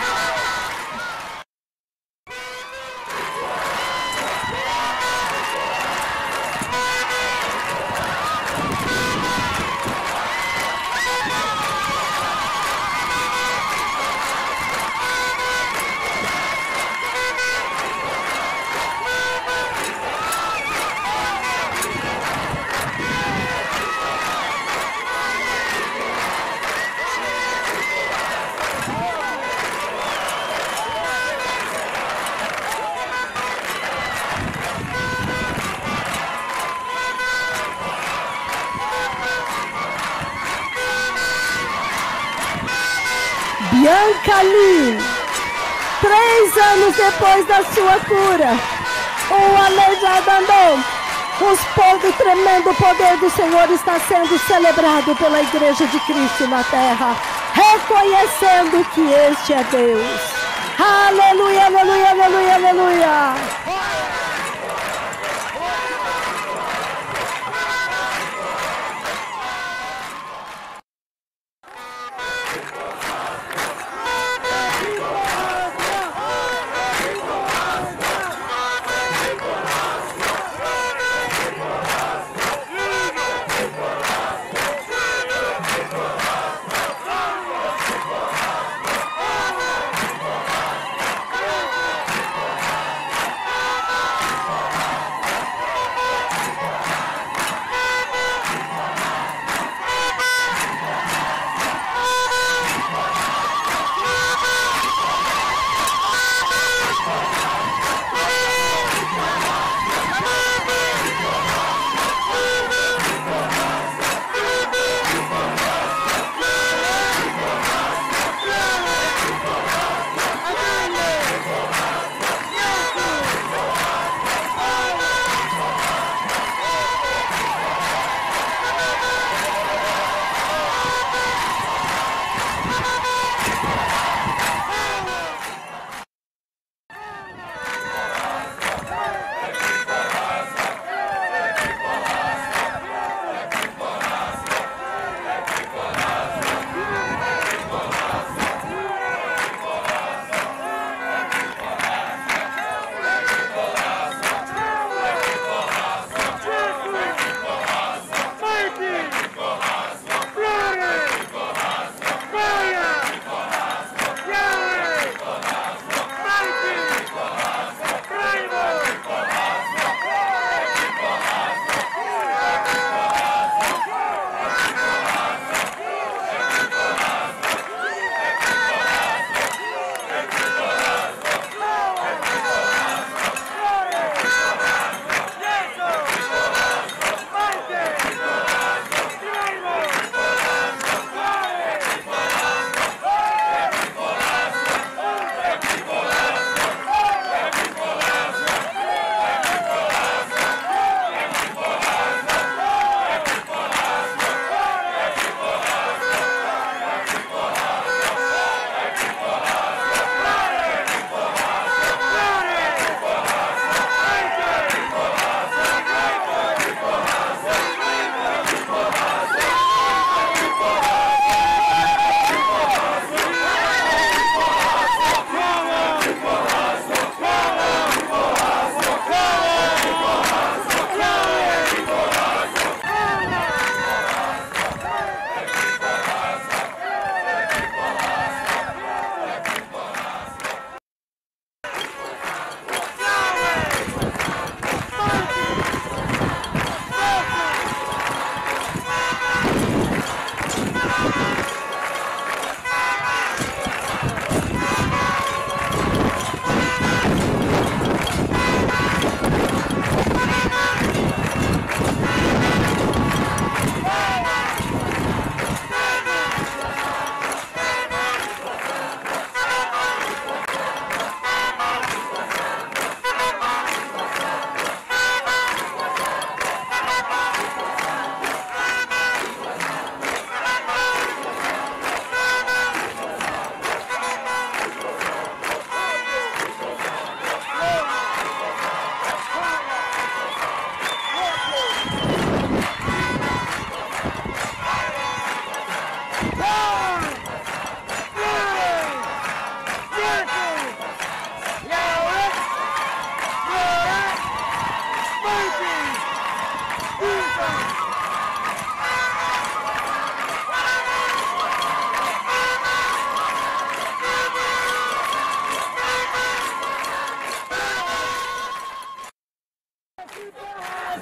Bianca Lee, três anos depois da sua cura, um aleijado andou. Os poder, o tremendo poder do Senhor está sendo celebrado pela Igreja de Cristo na terra, reconhecendo que este é Deus. Aleluia, aleluia, aleluia, aleluia.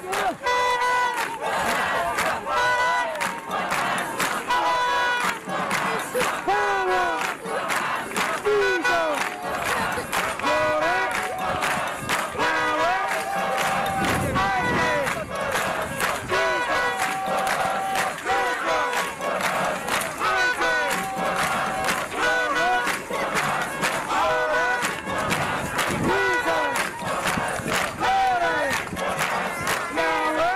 Glory!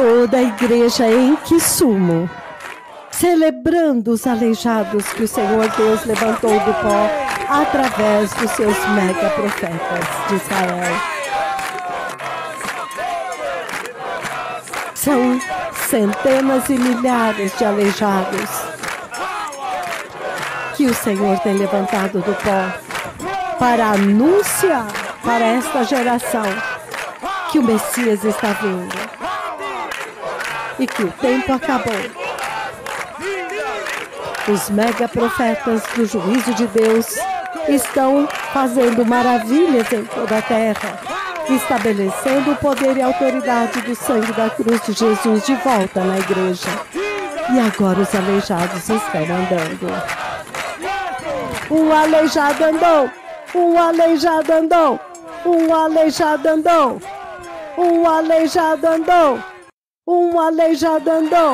Toda a igreja em Kisumu, celebrando os aleijados que o Senhor Deus levantou do pó através dos seus mega profetas de Israel. São centenas e milhares de aleijados que o Senhor tem levantado do pó para anunciar para esta geração que o Messias está vindo e que o tempo acabou. Os mega profetas do juízo de Deus estão fazendo maravilhas em toda a terra, estabelecendo o poder e a autoridade do sangue da cruz de Jesus de volta na igreja. E agora os aleijados estão andando. Um aleijado andou, um aleijado andou, um aleijado andou, um aleijado andou, um aleijado andou.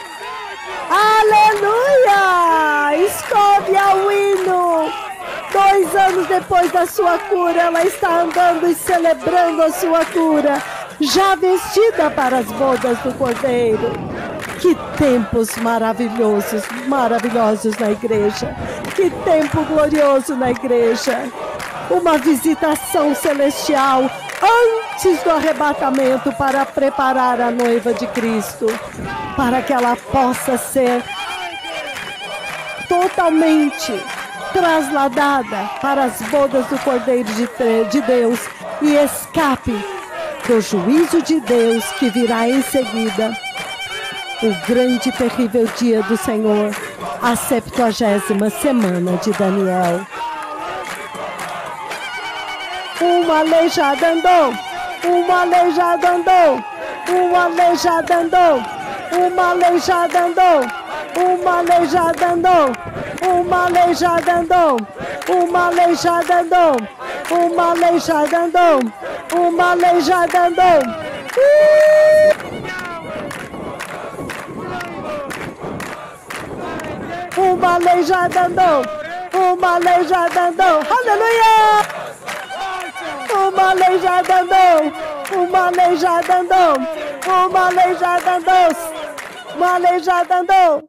Aleluia! Escove ao hino. Dois anos depois da sua cura, ela está andando e celebrando a sua cura, já vestida para as bodas do Cordeiro. Que tempos maravilhosos, maravilhosos na igreja. Que tempo glorioso na igreja. Uma visitação celestial antes do arrebatamento para preparar a noiva de Cristo, para que ela possa ser totalmente trasladada para as bodas do Cordeiro de, de Deus e escape do juízo de Deus que virá em seguida. O grande e terrível dia do Senhor, a septuagésima semana de Daniel. Uma aleijada andou, uma aleijada andou, uma aleijada andou, uma aleijada andou, uma aleijada andou, uma aleijada andou, uma aleijada andou, uma aleijada andou, uma aleijada andou. Uma aleijada andou, uma aleijada andou, aleluia! Uma aleijada andou, uma aleijada andou, uma aleijada andou, uma aleijada andou.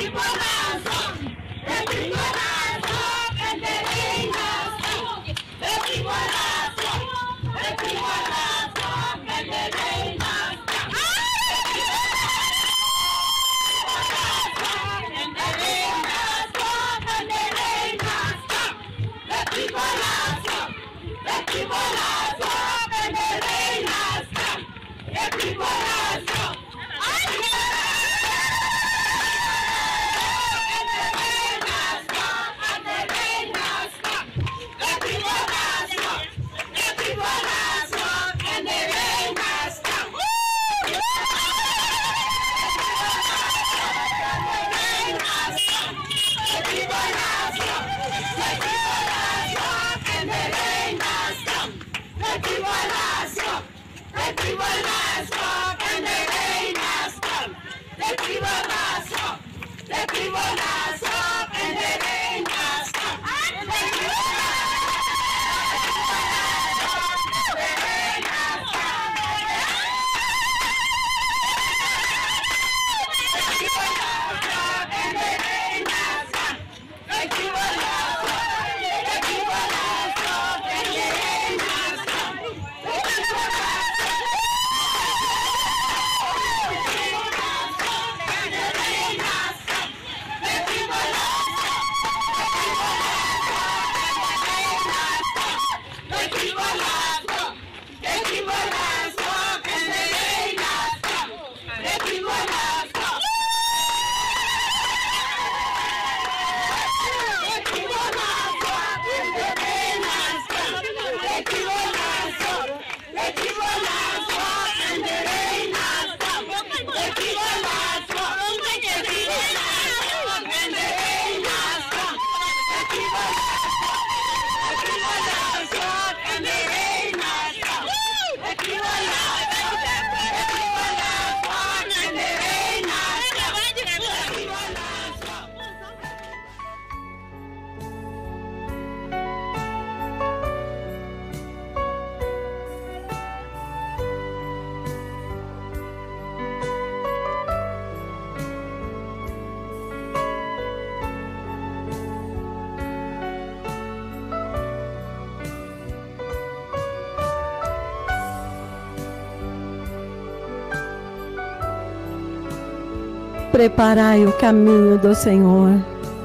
Preparai o caminho do Senhor.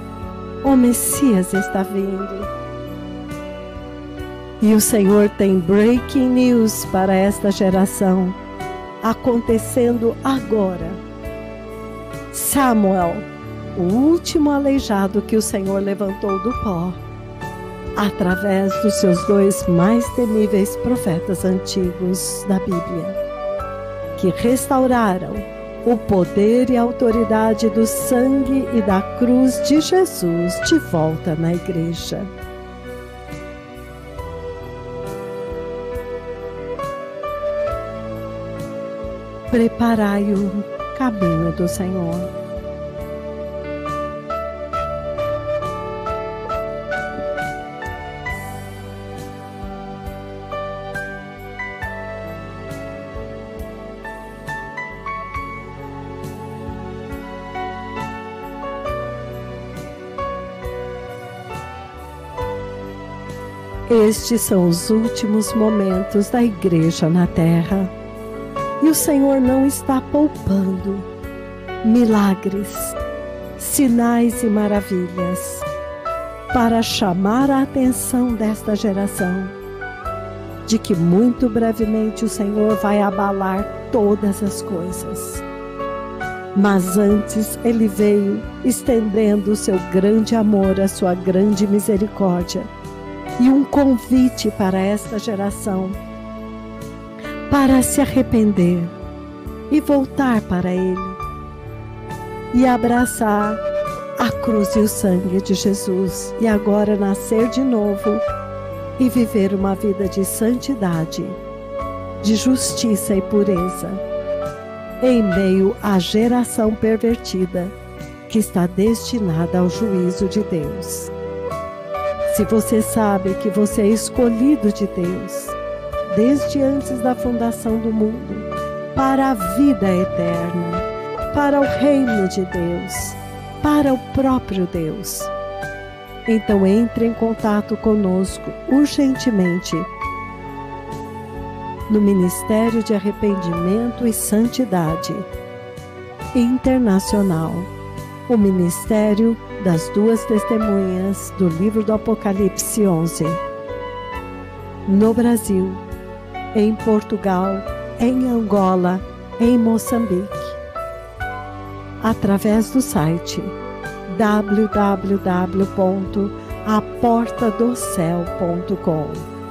O Messias está vindo. E o Senhor tem breaking news para esta geração, acontecendo agora. Samuel, o último aleijado que o Senhor levantou do pó, através dos seus dois mais temíveis profetas antigos da Bíblia, que restauraram o poder e a autoridade do sangue e da cruz de Jesus de volta na igreja. Preparai o caminho do Senhor. Estes são os últimos momentos da igreja na terra. E o Senhor não está poupando milagres, sinais e maravilhas para chamar a atenção desta geração de que muito brevemente o Senhor vai abalar todas as coisas. Mas antes Ele veio estendendo o seu grande amor, a sua grande misericórdia e um convite para esta geração para se arrepender e voltar para Ele e abraçar a cruz e o sangue de Jesus e agora nascer de novo e viver uma vida de santidade, de justiça e pureza em meio à geração pervertida que está destinada ao juízo de Deus. Se você sabe que você é escolhido de Deus desde antes da fundação do mundo, para a vida eterna, para o reino de Deus, para o próprio Deus. Então entre em contato conosco urgentemente no Ministério de Arrependimento e Santidade Internacional, o Ministério das Duas Testemunhas do livro do Apocalipse onze, no Brasil, em Portugal, em Angola, em Moçambique, através do site w w w ponto a porta do céu ponto com,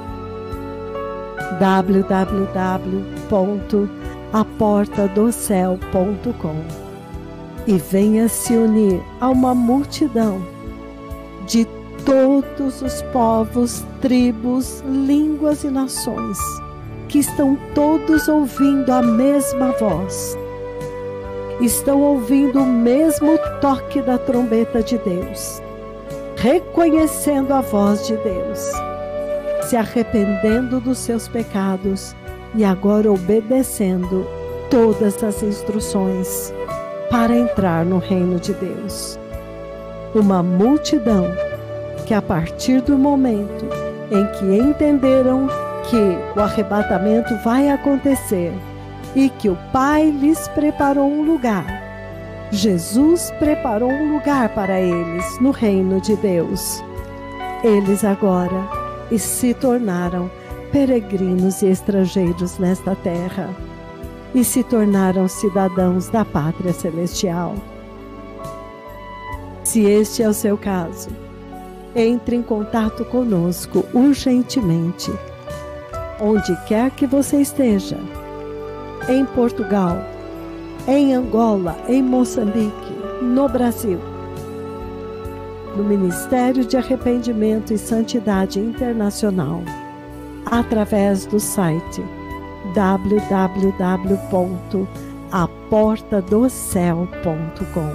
w w w ponto a porta do céu ponto com, e venha se unir a uma multidão de todos os povos, tribos, línguas e nações, que estão todos ouvindo a mesma voz, estão ouvindo o mesmo toque da trombeta de Deus, reconhecendo a voz de Deus, se arrependendo dos seus pecados e agora obedecendo todas as instruções para entrar no reino de Deus. Uma multidão que, a partir do momento em que entenderam que o arrebatamento vai acontecer e que o Pai lhes preparou um lugar, Jesus preparou um lugar para eles no reino de Deus. Eles agora se tornaram peregrinos e estrangeiros nesta terra e se tornaram cidadãos da pátria celestial. Se este é o seu caso, entre em contato conosco urgentemente, onde quer que você esteja, em Portugal, em Angola, em Moçambique, no Brasil, no Ministério de Arrependimento e Santidade Internacional, através do site w w w ponto a porta do céu ponto com.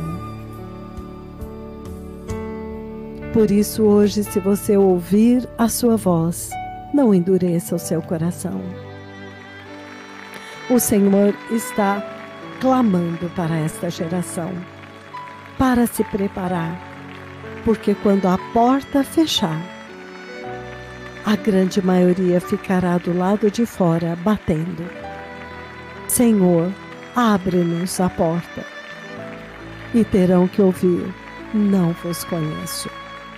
Por isso, hoje, se você ouvir a sua voz, não endureça o seu coração. O Senhor está clamando para esta geração, para se preparar, porque quando a porta fechar, a grande maioria ficará do lado de fora batendo. Senhor, abre-nos a porta. E terão que ouvir: não vos conheço.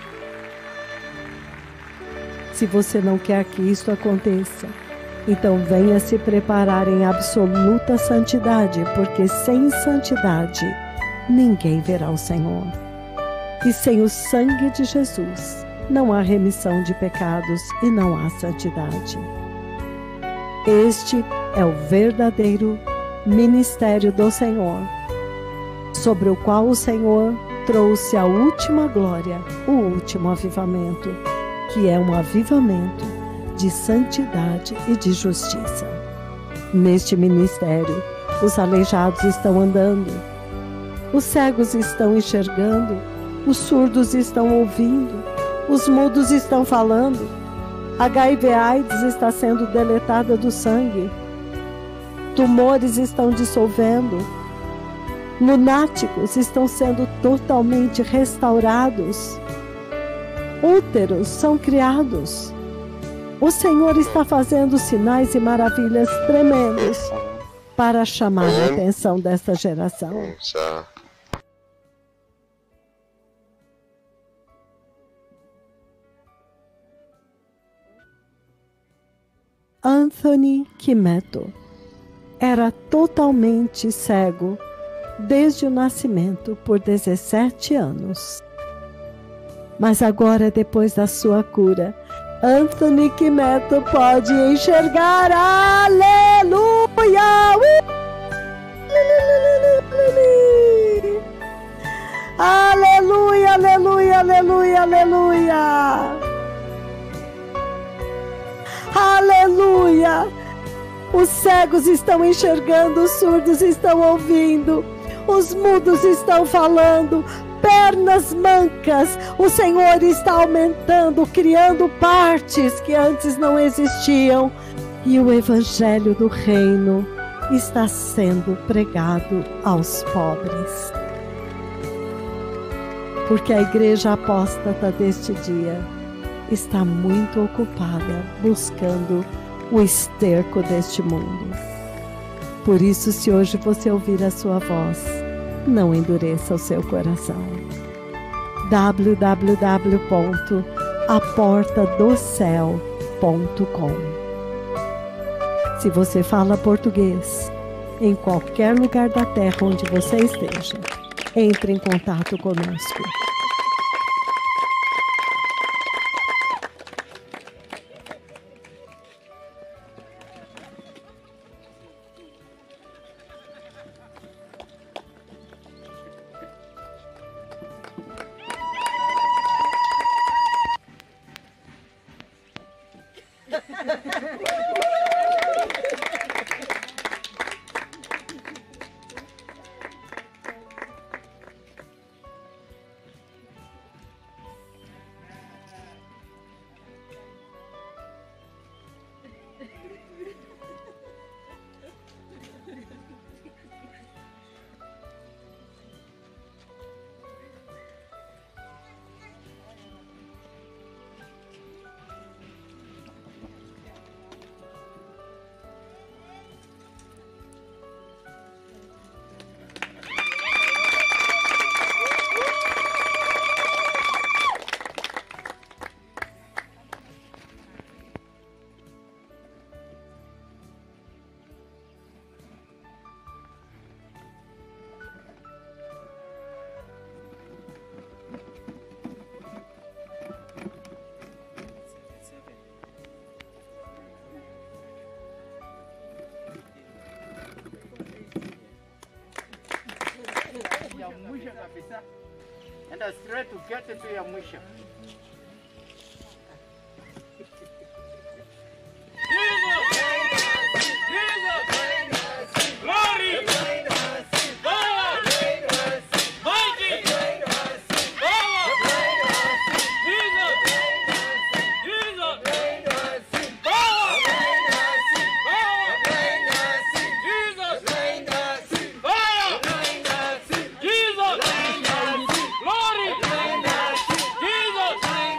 Se você não quer que isto aconteça, então venha se preparar em absoluta santidade, porque sem santidade ninguém verá o Senhor. E sem o sangue de Jesus não há remissão de pecados e não há santidade. Este é o verdadeiro ministério do Senhor, sobre o qual o Senhor trouxe a última glória, o último avivamento, que é um avivamento de santidade e de justiça. Neste ministério, os aleijados estão andando, os cegos estão enxergando, os surdos estão ouvindo, os mudos estão falando, H I V AIDS está sendo deletada do sangue, tumores estão dissolvendo, lunáticos estão sendo totalmente restaurados, úteros são criados. O Senhor está fazendo sinais e maravilhas tremendos para chamar a atenção desta geração. Anthony Kimeto era totalmente cego desde o nascimento por dezessete anos. Mas agora, depois da sua cura, Anthony Kimeto pode enxergar. Aleluia! Aleluia, aleluia, aleluia, aleluia! Aleluia! Os cegos estão enxergando, os surdos estão ouvindo, os mudos estão falando, pernas mancas, o Senhor está aumentando, criando partes que antes não existiam, e o Evangelho do Reino está sendo pregado aos pobres. porque a igreja apóstata deste dia está muito ocupada buscando o esterco deste mundo. Por isso, se hoje você ouvir a sua voz, não endureça o seu coração. w w w ponto a porta do céu ponto com. Se você fala português, em qualquer lugar da terra onde você esteja, entre em contato conosco. And I try to get to your mission. Jesus!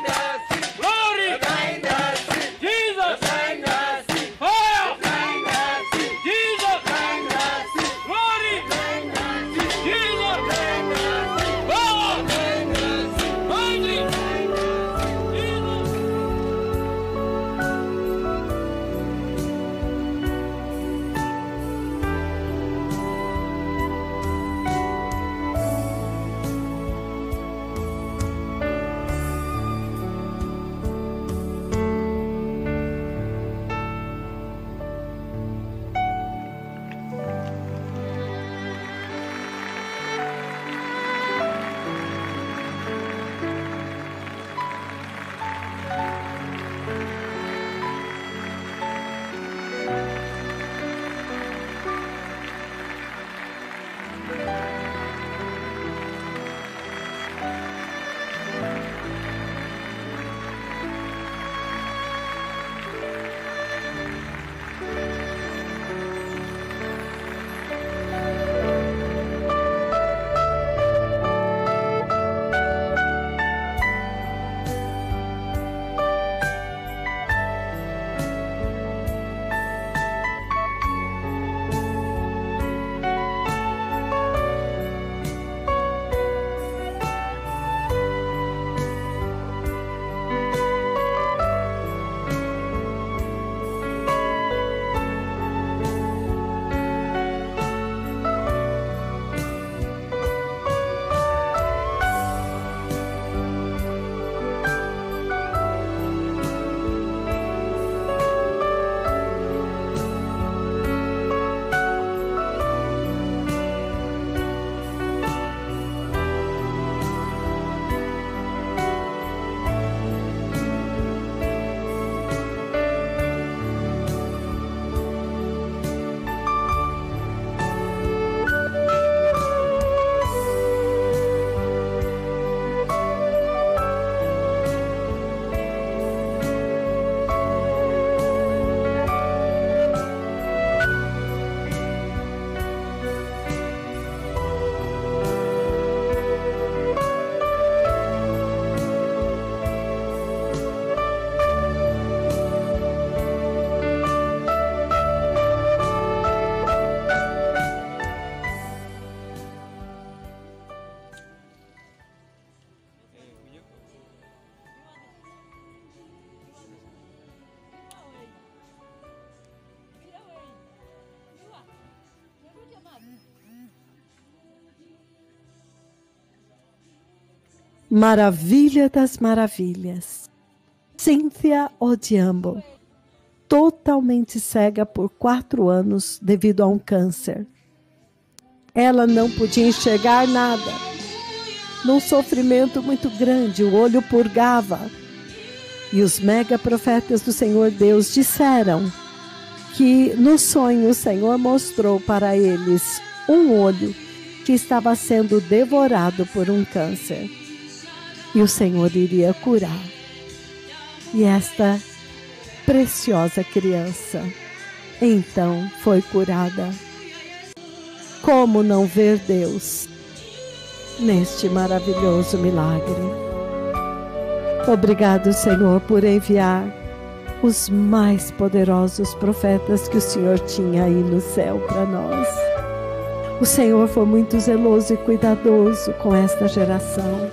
Maravilha das maravilhas. Cynthia Odhiambo, totalmente cega por quatro anos devido a um câncer. Ela não podia enxergar nada. Num sofrimento muito grande, o olho purgava. E os mega profetas do Senhor Deus disseram que no sonho o Senhor mostrou para eles um olho que estava sendo devorado por um câncer. E o Senhor iria curar. E esta preciosa criança, então, foi curada. Como não ver Deus neste maravilhoso milagre? Obrigado, Senhor, por enviar os mais poderosos profetas que o Senhor tinha aí no céu para nós. O Senhor foi muito zeloso e cuidadoso com esta geração.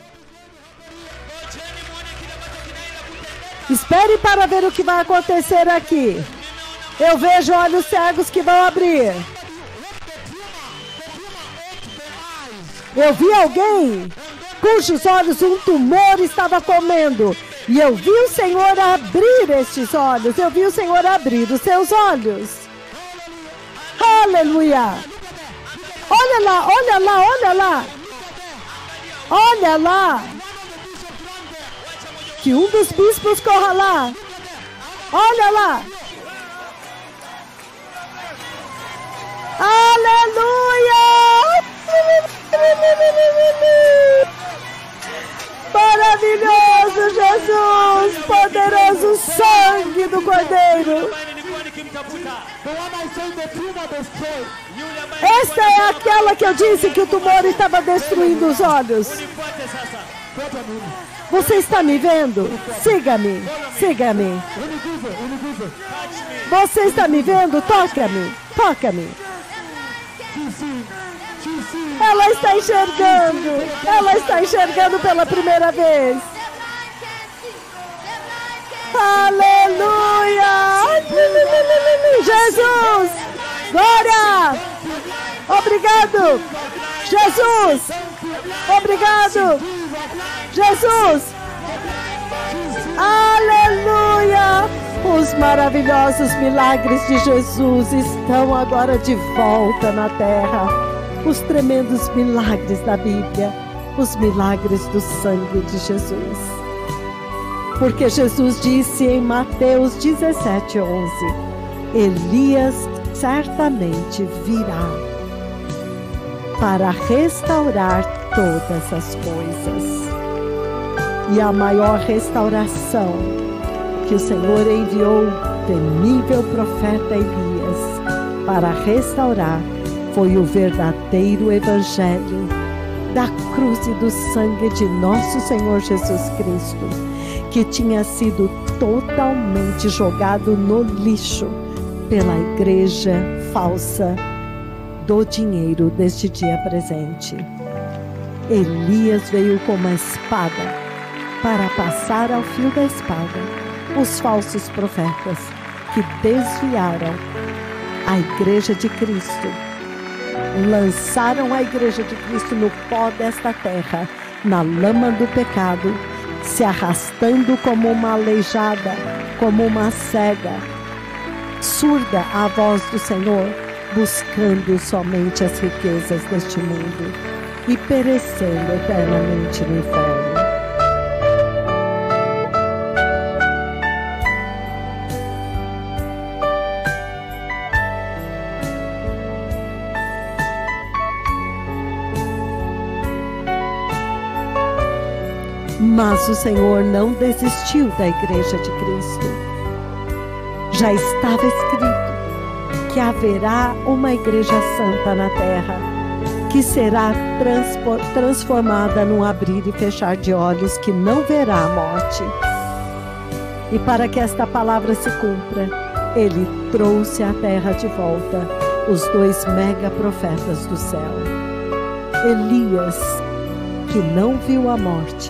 Espere para ver o que vai acontecer aqui. Eu vejo olhos cegos que vão abrir. Eu vi alguém cujos olhos um tumor estava comendo. E eu vi o Senhor abrir estes olhos. Eu vi o Senhor abrir os seus olhos. Aleluia! Olha lá, olha lá, olha lá. Olha lá. Que um dos bispos corra lá. Olha lá. Aleluia! Maravilhoso Jesus, poderoso sangue do Cordeiro. Esta é aquela que eu disse que o tumor estava destruindo os olhos. Você está me vendo? Siga-me, siga-me. Você está me vendo? Toca-me, toca-me. Ela está enxergando. Ela está enxergando pela primeira vez. Aleluia! Jesus! Glória! Obrigado! Jesus! Obrigado! Jesus! Aleluia! Os maravilhosos milagres de Jesus estão agora de volta na terra. Os tremendos milagres da Bíblia, os milagres do sangue de Jesus. Porque Jesus disse em Mateus dezessete, onze, Elias certamente virá para restaurar todas as coisas. E a maior restauração que o Senhor enviou o temível profeta Elias para restaurar foi o verdadeiro evangelho da cruz e do sangue de nosso Senhor Jesus Cristo, que tinha sido totalmente jogado no lixo pela igreja falsa do dinheiro deste dia presente. Elias veio com uma espada para passar ao fio da espada os falsos profetas que desviaram a igreja de Cristo, lançaram a igreja de Cristo no pó desta terra, na lama do pecado, se arrastando como uma aleijada, como uma cega, surda à voz do Senhor, buscando somente as riquezas deste mundo e perecendo eternamente no inferno. Mas o Senhor não desistiu da igreja de Cristo. Já estava escrito que haverá uma igreja santa na terra, que será transformada num abrir e fechar de olhos, que não verá a morte. E para que esta palavra se cumpra, ele trouxe à terra de volta os dois mega profetas do céu. Elias, que não viu a morte,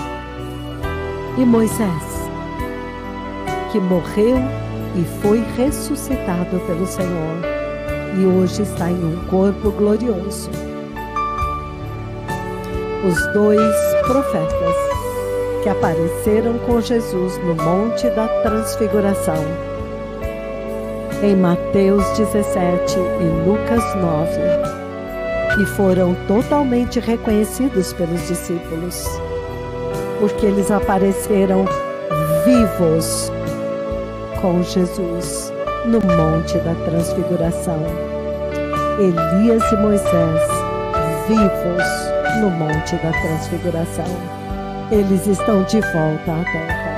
e Moisés, que morreu e foi ressuscitado pelo Senhor, e hoje está em um corpo glorioso. os dois profetas que apareceram com Jesus no Monte da Transfiguração, em Mateus dezessete e Lucas nove, e foram totalmente reconhecidos pelos discípulos, porque eles apareceram vivos com Jesus no Monte da Transfiguração. Elias e Moisés, vivos no Monte da Transfiguração. Eles estão de volta à terra.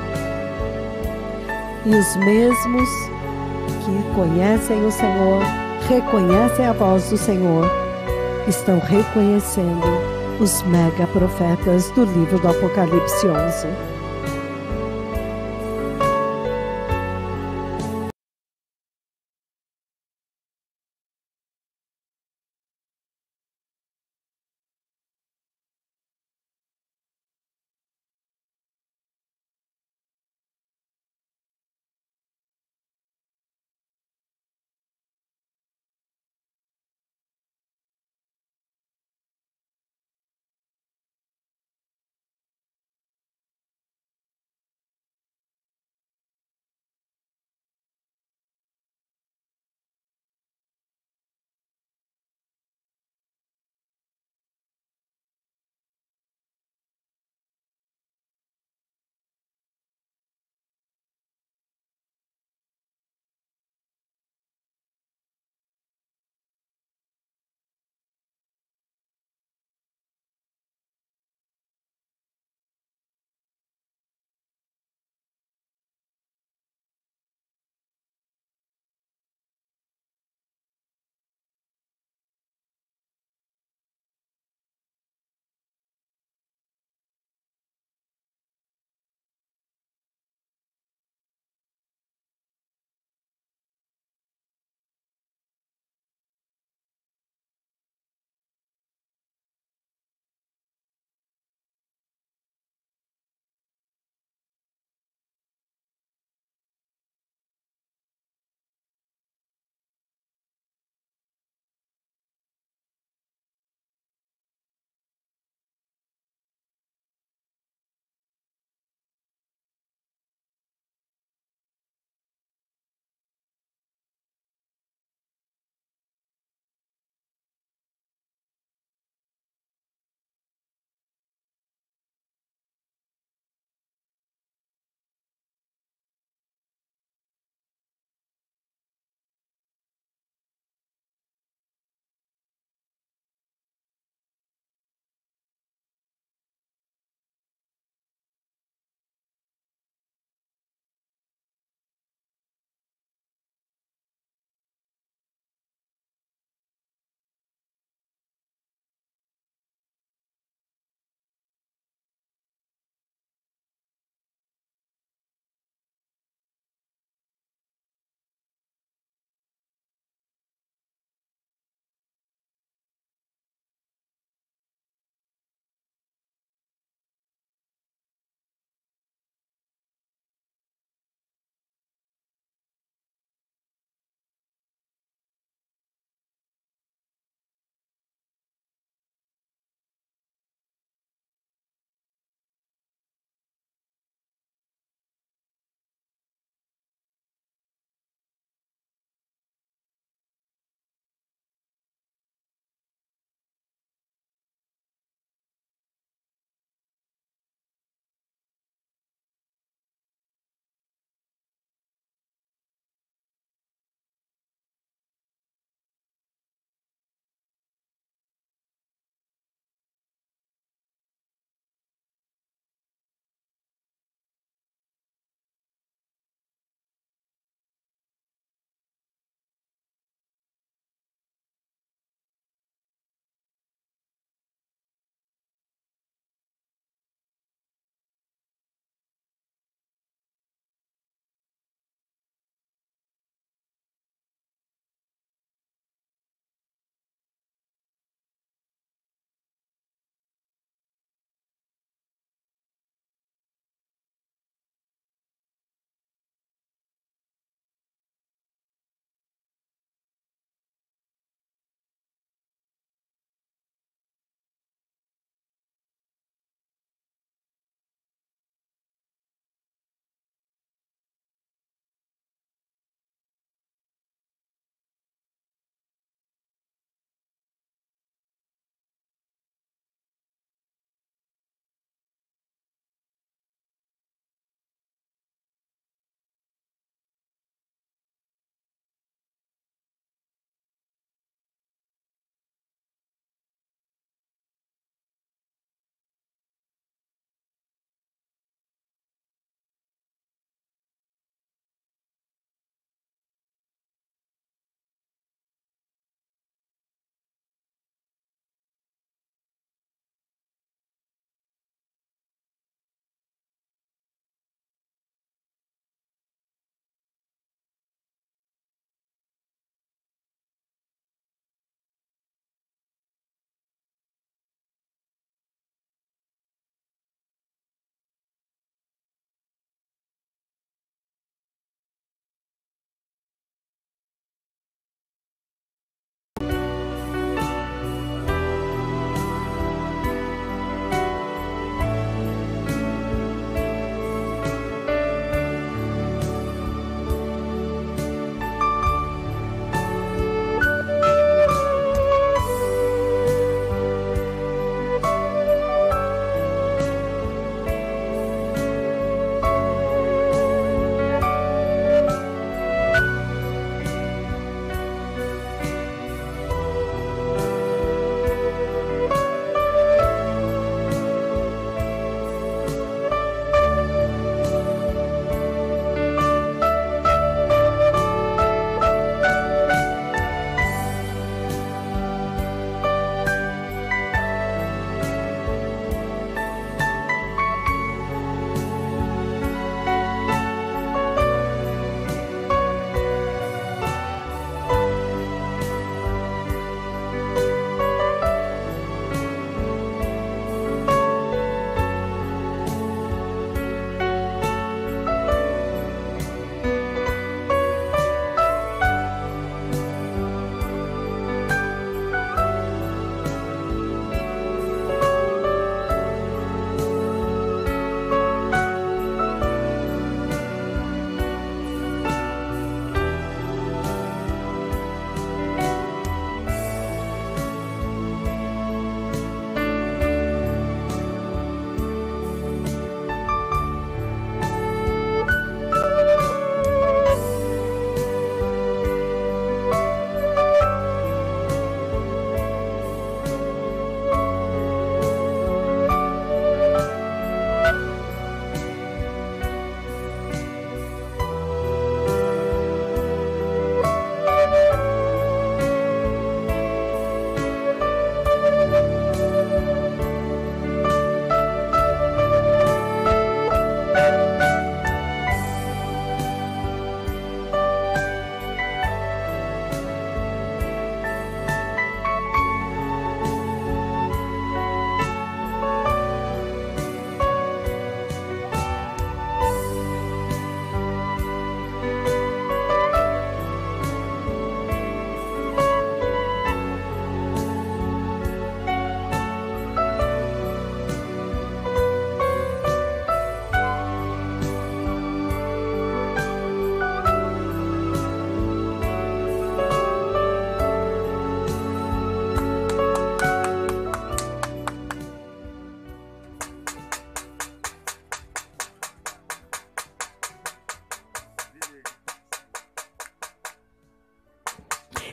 E os mesmos que conhecem o Senhor, reconhecem a voz do Senhor, estão reconhecendo os mega profetas do livro do Apocalipse onze.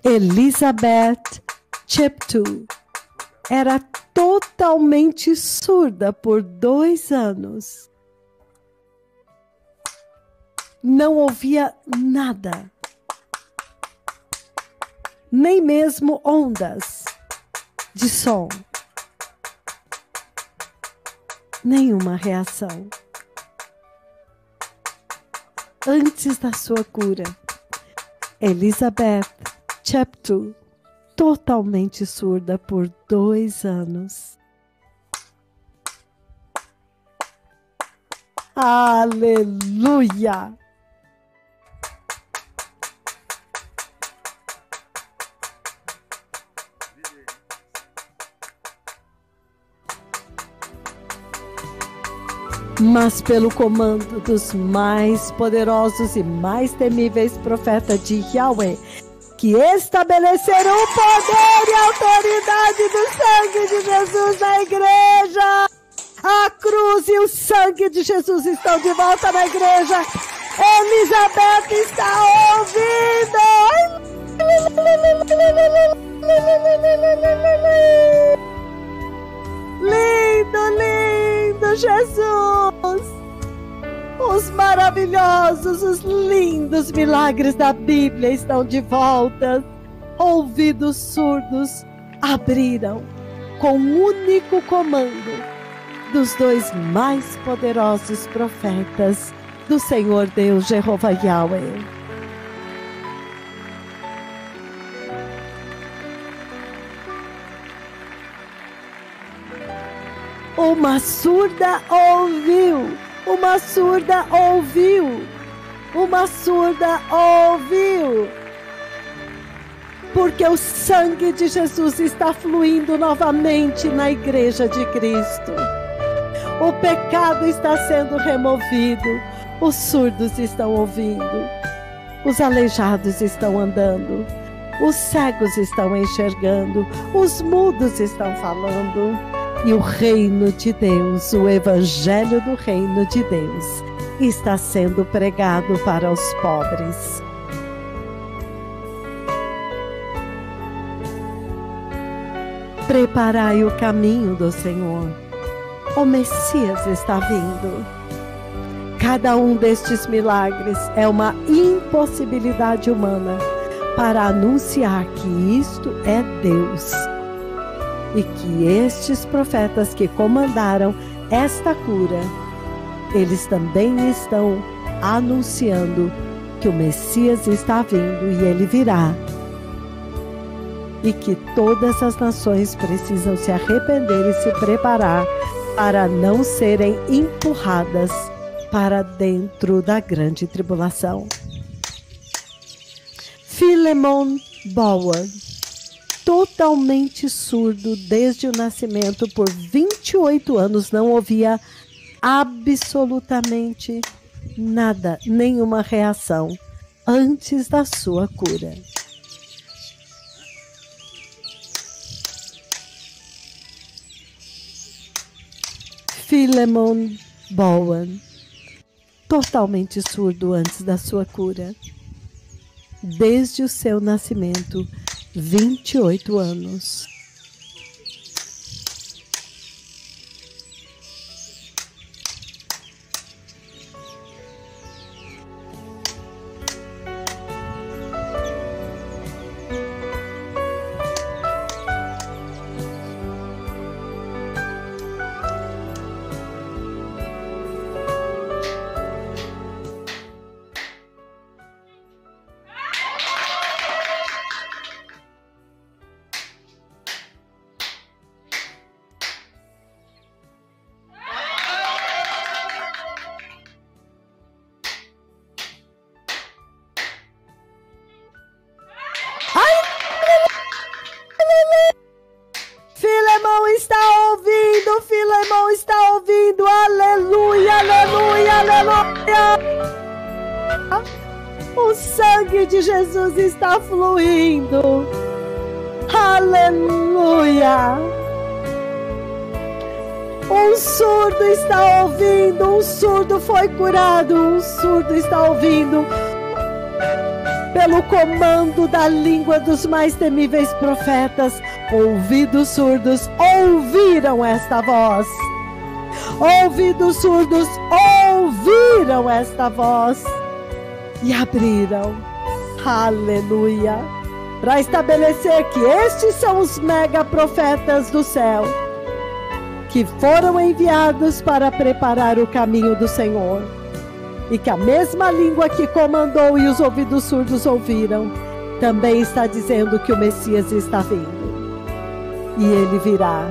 Elizabeth Cheptu era totalmente surda por dois anos. Não ouvia nada, nem mesmo ondas de som. Nenhuma reação. Antes da sua cura, Elizabeth Cheptu, totalmente surda por dois anos. Aleluia! Mas pelo comando dos mais poderosos e mais temíveis profetas de Yahweh, que estabeleceram o poder e a autoridade do sangue de Jesus na igreja, a cruz e o sangue de Jesus estão de volta na igreja. Elizabeth está ouvindo. Lindo, lindo Jesus! Os maravilhosos, os lindos milagres da Bíblia estão de volta. Ouvidos surdos abriram com um único comando dos dois mais poderosos profetas do Senhor Deus Jeová Yahweh. Uma surda ouviu, uma surda ouviu, uma surda ouviu. Porque o sangue de Jesus está fluindo novamente na igreja de Cristo. O pecado está sendo removido, os surdos estão ouvindo, os aleijados estão andando, os cegos estão enxergando, os mudos estão falando. E o reino de Deus, o evangelho do reino de Deus, está sendo pregado para os pobres. Preparai o caminho do Senhor. O Messias está vindo. Cada um destes milagres é uma impossibilidade humana para anunciar que isto é Deus. E que estes profetas que comandaram esta cura, eles também estão anunciando que o Messias está vindo e ele virá. E que todas as nações precisam se arrepender e se preparar para não serem empurradas para dentro da grande tribulação. Philemon Bowen, totalmente surdo desde o nascimento, por vinte e oito anos, não ouvia absolutamente nada, nenhuma reação antes da sua cura. Philemon Bowen, totalmente surdo antes da sua cura, desde o seu nascimento, vinte e oito anos. Filemão está ouvindo, Filemão está ouvindo, aleluia, aleluia, aleluia. O sangue de Jesus está fluindo, aleluia. Um surdo está ouvindo, um surdo foi curado, um surdo está ouvindo. pelo comando da língua dos mais temíveis profetas, ouvidos surdos ouviram esta voz. Ouvidos surdos ouviram esta voz e abriram. Aleluia! Para estabelecer que estes são os mega profetas do céu, que foram enviados para preparar o caminho do Senhor, e que a mesma língua que comandou e os ouvidos surdos ouviram, também está dizendo que o Messias está vindo, e ele virá.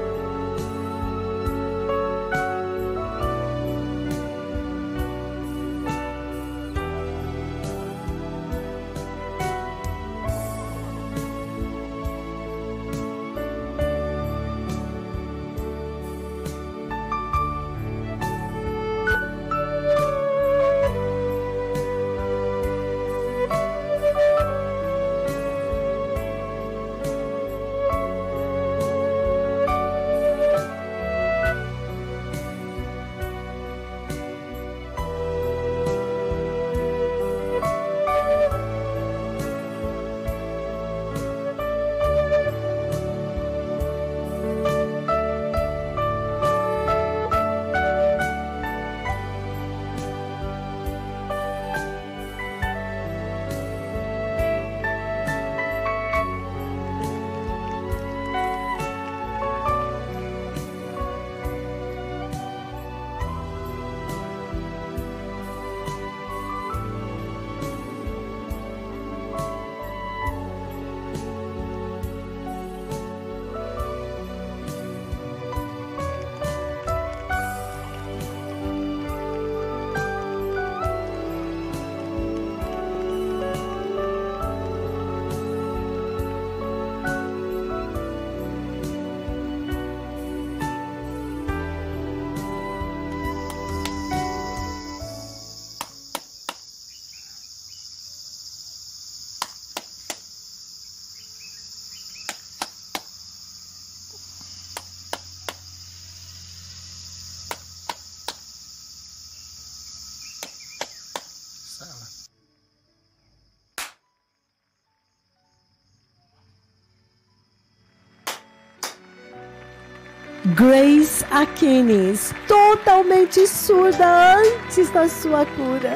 Grace Akinis, totalmente surda antes da sua cura.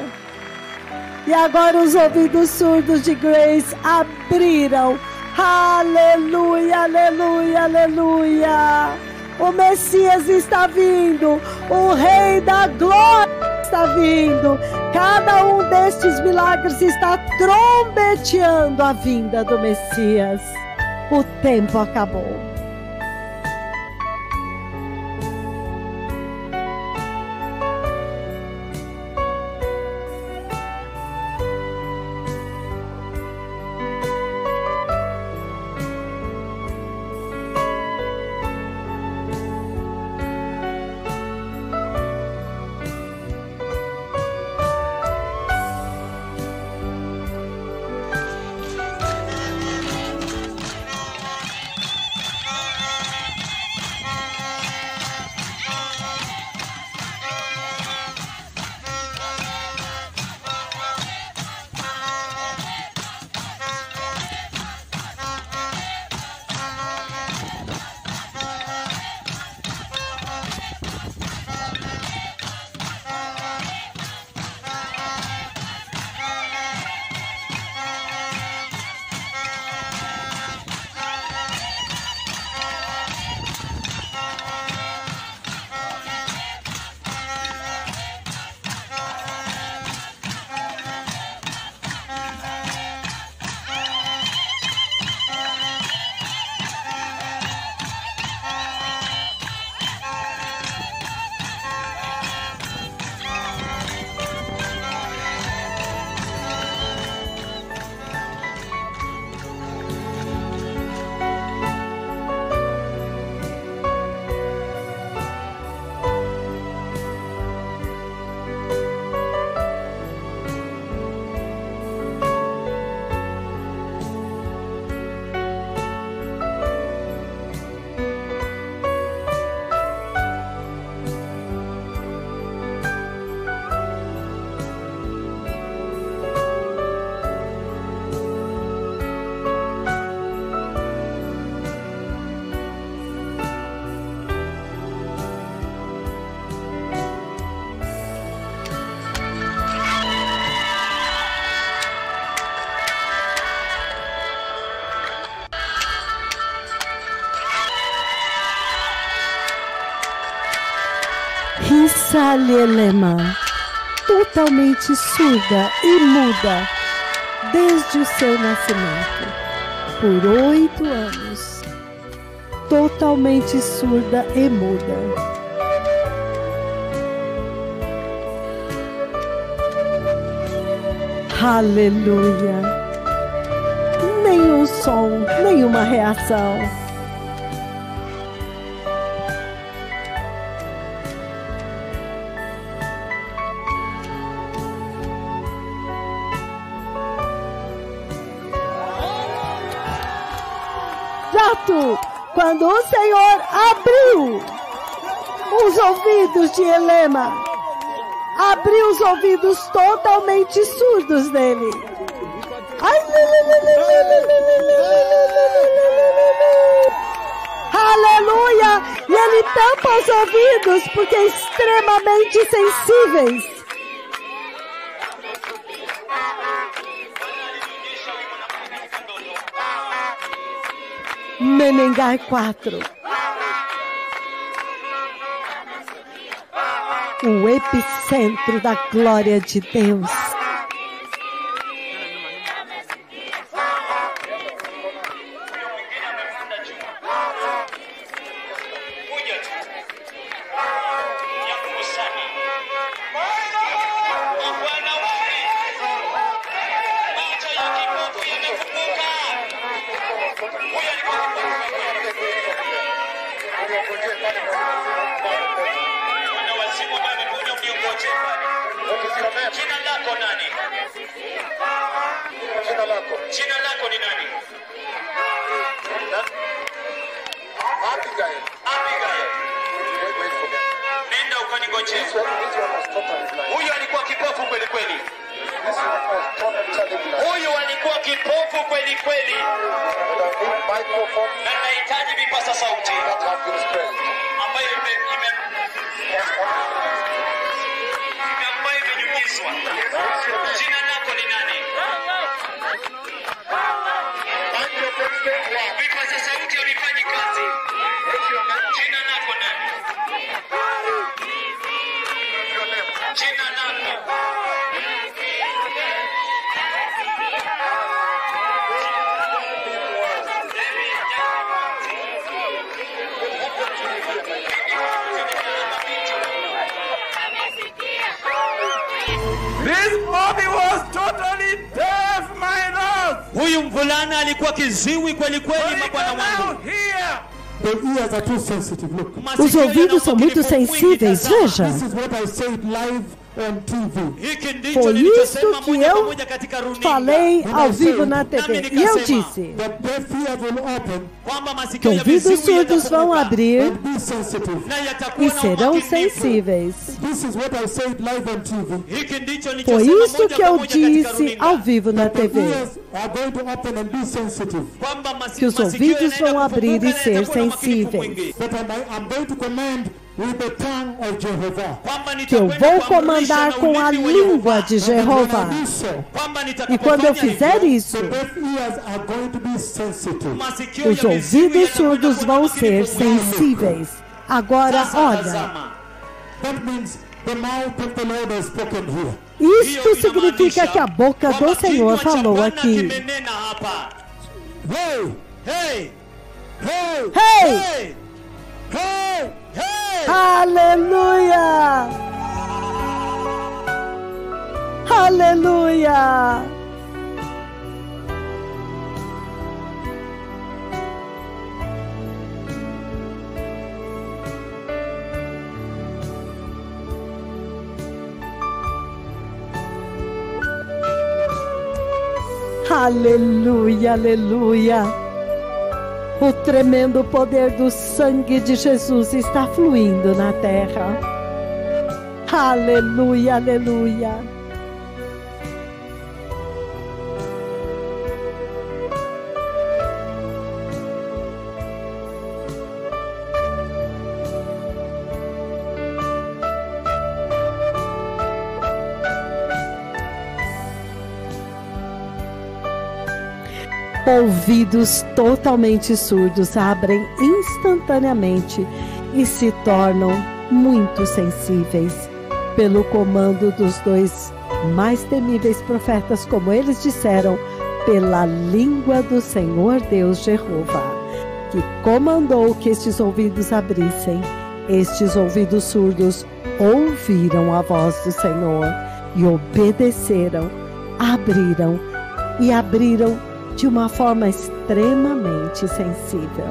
E agora os ouvidos surdos de Grace abriram. Aleluia, aleluia, aleluia. O Messias está vindo. O Rei da Glória está vindo. Cada um destes milagres está trombeteando a vinda do Messias. O tempo acabou. Rissalelema, totalmente surda e muda desde o seu nascimento, por oito anos, totalmente surda e muda. Aleluia! Nenhum som, nenhuma reação. Jato, quando o Senhor abriu os ouvidos de Elema, abriu os ouvidos totalmente surdos dele. Ai, aleluia! E ele tampa os ouvidos porque é extremamente sensíveis. Menengai quatro. O epicentro da glória de Deus. Jina lako nani? Jina lako. Jina lako ni nani? Abigail. Abigail. Nenda ukanigojea. Huyu alikuwa kipofu kweli kweli. Huyu alikuwa kipofu kweli kweli. Na nahitaji vipasa sauti ambayo ime ime ambayo imenyunyizwa. Jina lako ni nani? Vipasa sauti havifanyi kazi. Jina lako nani? Jina lako. This body was totally deaf, my Lord. Huyu mvulana alikuwa kiziwi kweli kweli, mabwana wangu. The ears are too sensitive. Look. Os ouvidos são muito sensíveis, veja. This is what I said live on T V. Foi isso que eu falei ao vivo na T V. E eu disse The deaf ears will open que ouvidos surdos vão abrir and be sensitive. e serão sensíveis. This is what I said live on T V. Foi isso que eu disse ao vivo na T V. Ears are going to open and be sensitive. Que os ouvidos vão abrir e ser sensíveis. But I'm, I'm going to command with the tongue of Jehovah. Que eu vou comandar com a língua de Jeová. E quando eu fizer isso, The deaf ears are going to be sensitive. os ouvidos surdos vão ser sensíveis. Agora, olha, That means the mouth of the Lord has spoken here. isto significa que a boca do Senhor falou aqui. Hey! Hey! Hey! Hey! Hey! Hey! Aleluia! Aleluia! Aleluia, aleluia. O tremendo poder do sangue de Jesus está fluindo na terra. Aleluia, aleluia. Ouvidos totalmente surdos abrem instantaneamente e se tornam muito sensíveis, pelo comando dos dois mais temíveis profetas, como eles disseram, pela língua do Senhor Deus Jeová, que comandou que estes ouvidos abrissem. Estes ouvidos surdos ouviram a voz do Senhor e obedeceram, abriram e abriram de uma forma extremamente sensível.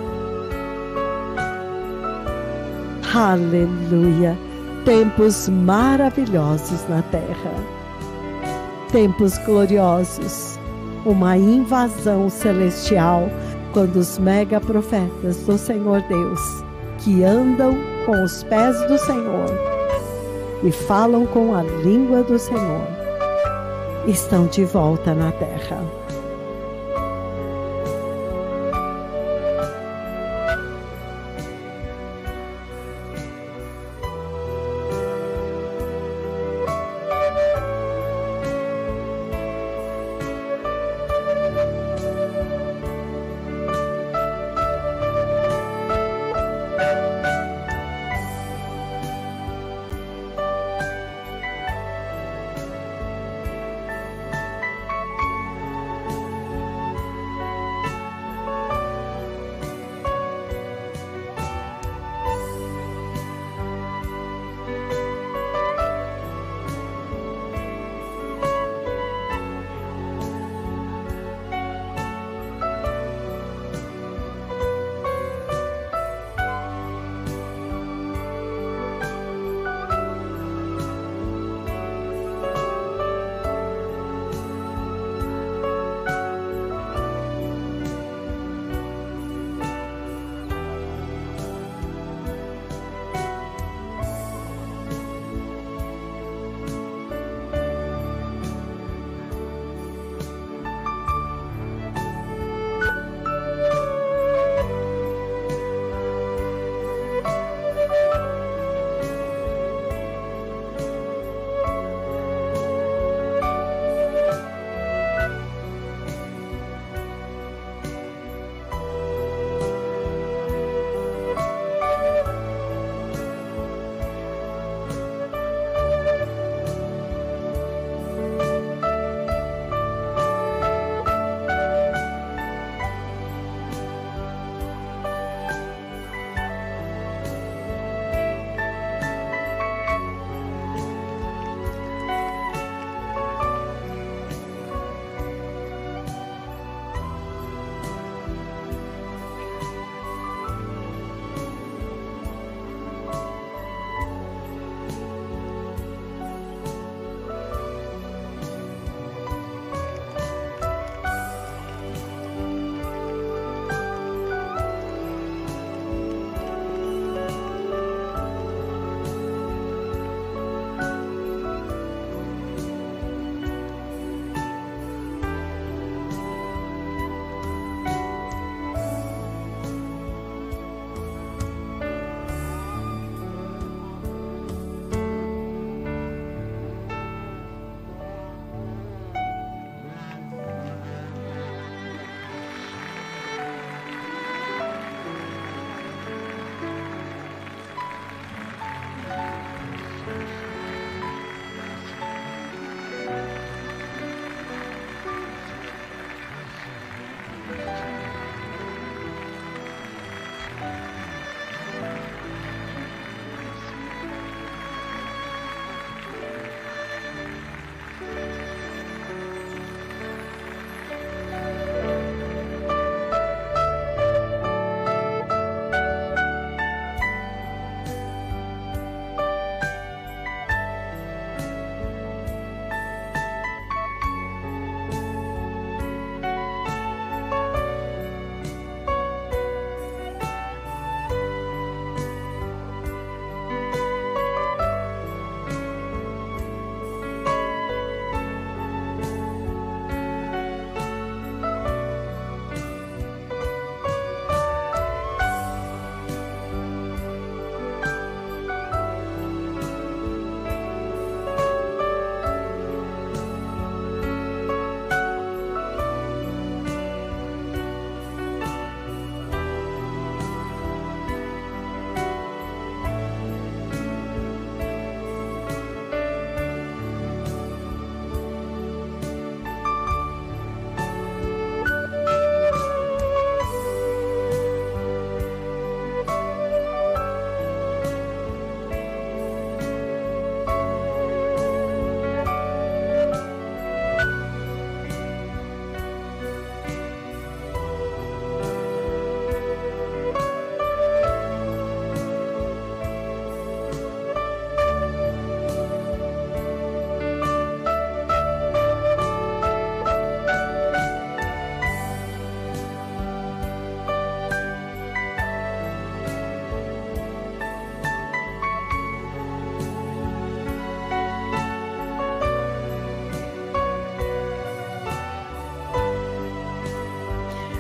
Aleluia! Tempos maravilhosos na terra, tempos gloriosos, uma invasão celestial, quando os mega profetas do Senhor Deus, que andam com os pés do Senhor e falam com a língua do Senhor, estão de volta na terra.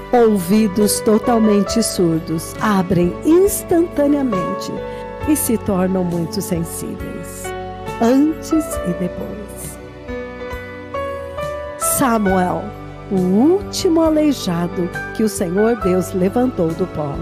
Ouvidos totalmente surdos abrem instantaneamente e se tornam muito sensíveis, antes e depois. Samuel, o último aleijado que o Senhor Deus levantou do pó.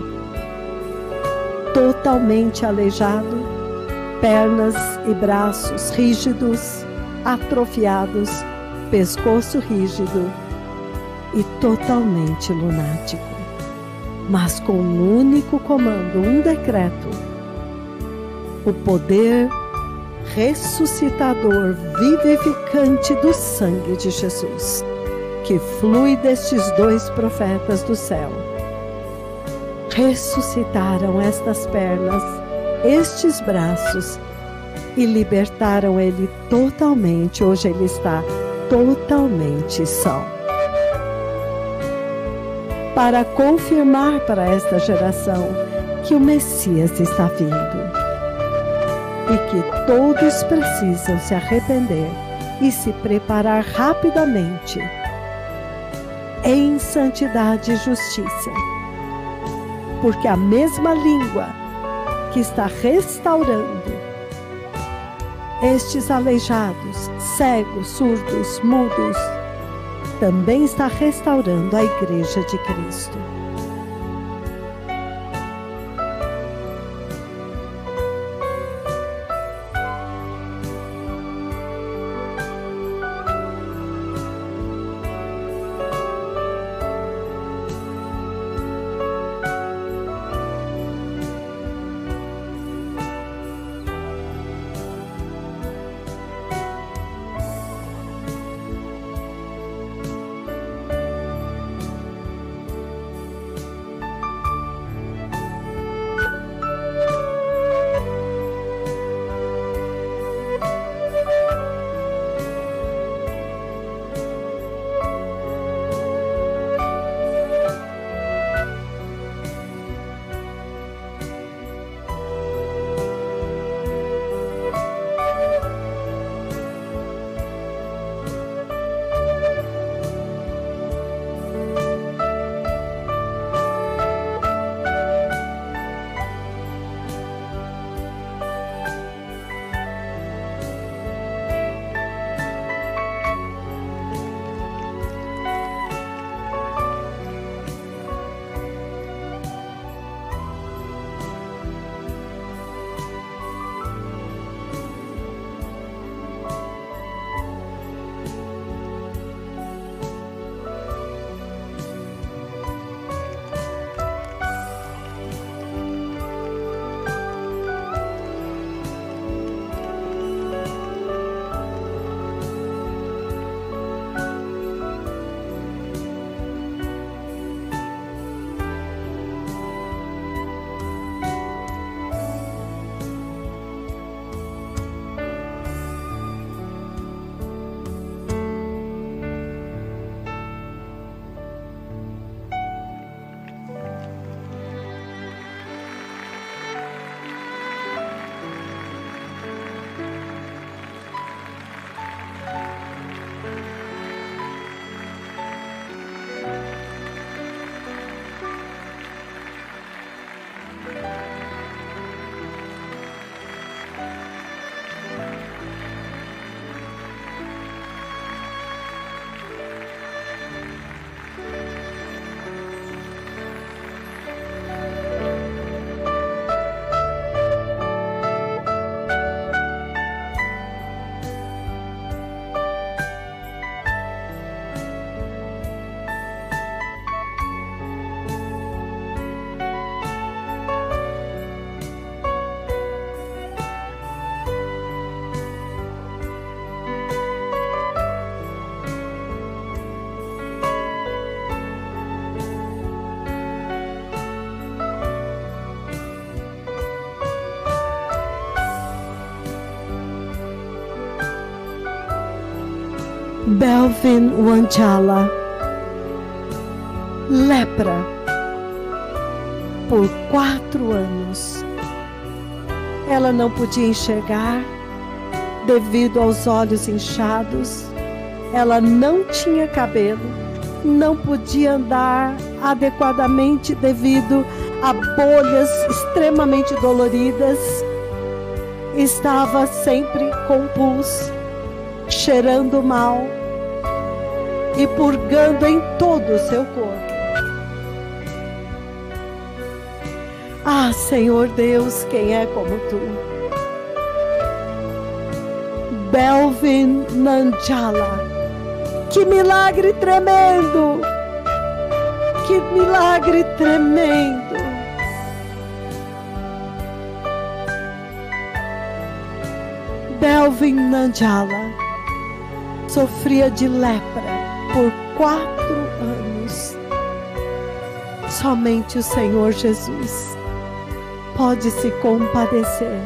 Totalmente aleijado, pernas e braços rígidos, atrofiados, pescoço rígido e totalmente lunático, mas com um único comando, um decreto: o poder ressuscitador, vivificante do sangue de Jesus, que flui destes dois profetas do céu. Ressuscitaram estas pernas, estes braços, e libertaram ele totalmente. Hoje ele está totalmente são. Para confirmar para esta geração que o Messias está vindo e que todos precisam se arrepender e se preparar rapidamente em santidade e justiça, porque a mesma língua que está restaurando estes aleijados, cegos, surdos, mudos, também está restaurando a Igreja de Cristo. Belvin Wanchala, lepra, por quatro anos. Ela não podia enxergar devido aos olhos inchados, ela não tinha cabelo, não podia andar adequadamente devido a bolhas extremamente doloridas. Estava sempre com pus, cheirando mal e purgando em todo o seu corpo. Ah, Senhor Deus, quem é como tu? Belvin Nanjala, que milagre tremendo! Que milagre tremendo! Belvin Nanjala sofria de lepra por quatro anos. Somente o Senhor Jesus pode se compadecer.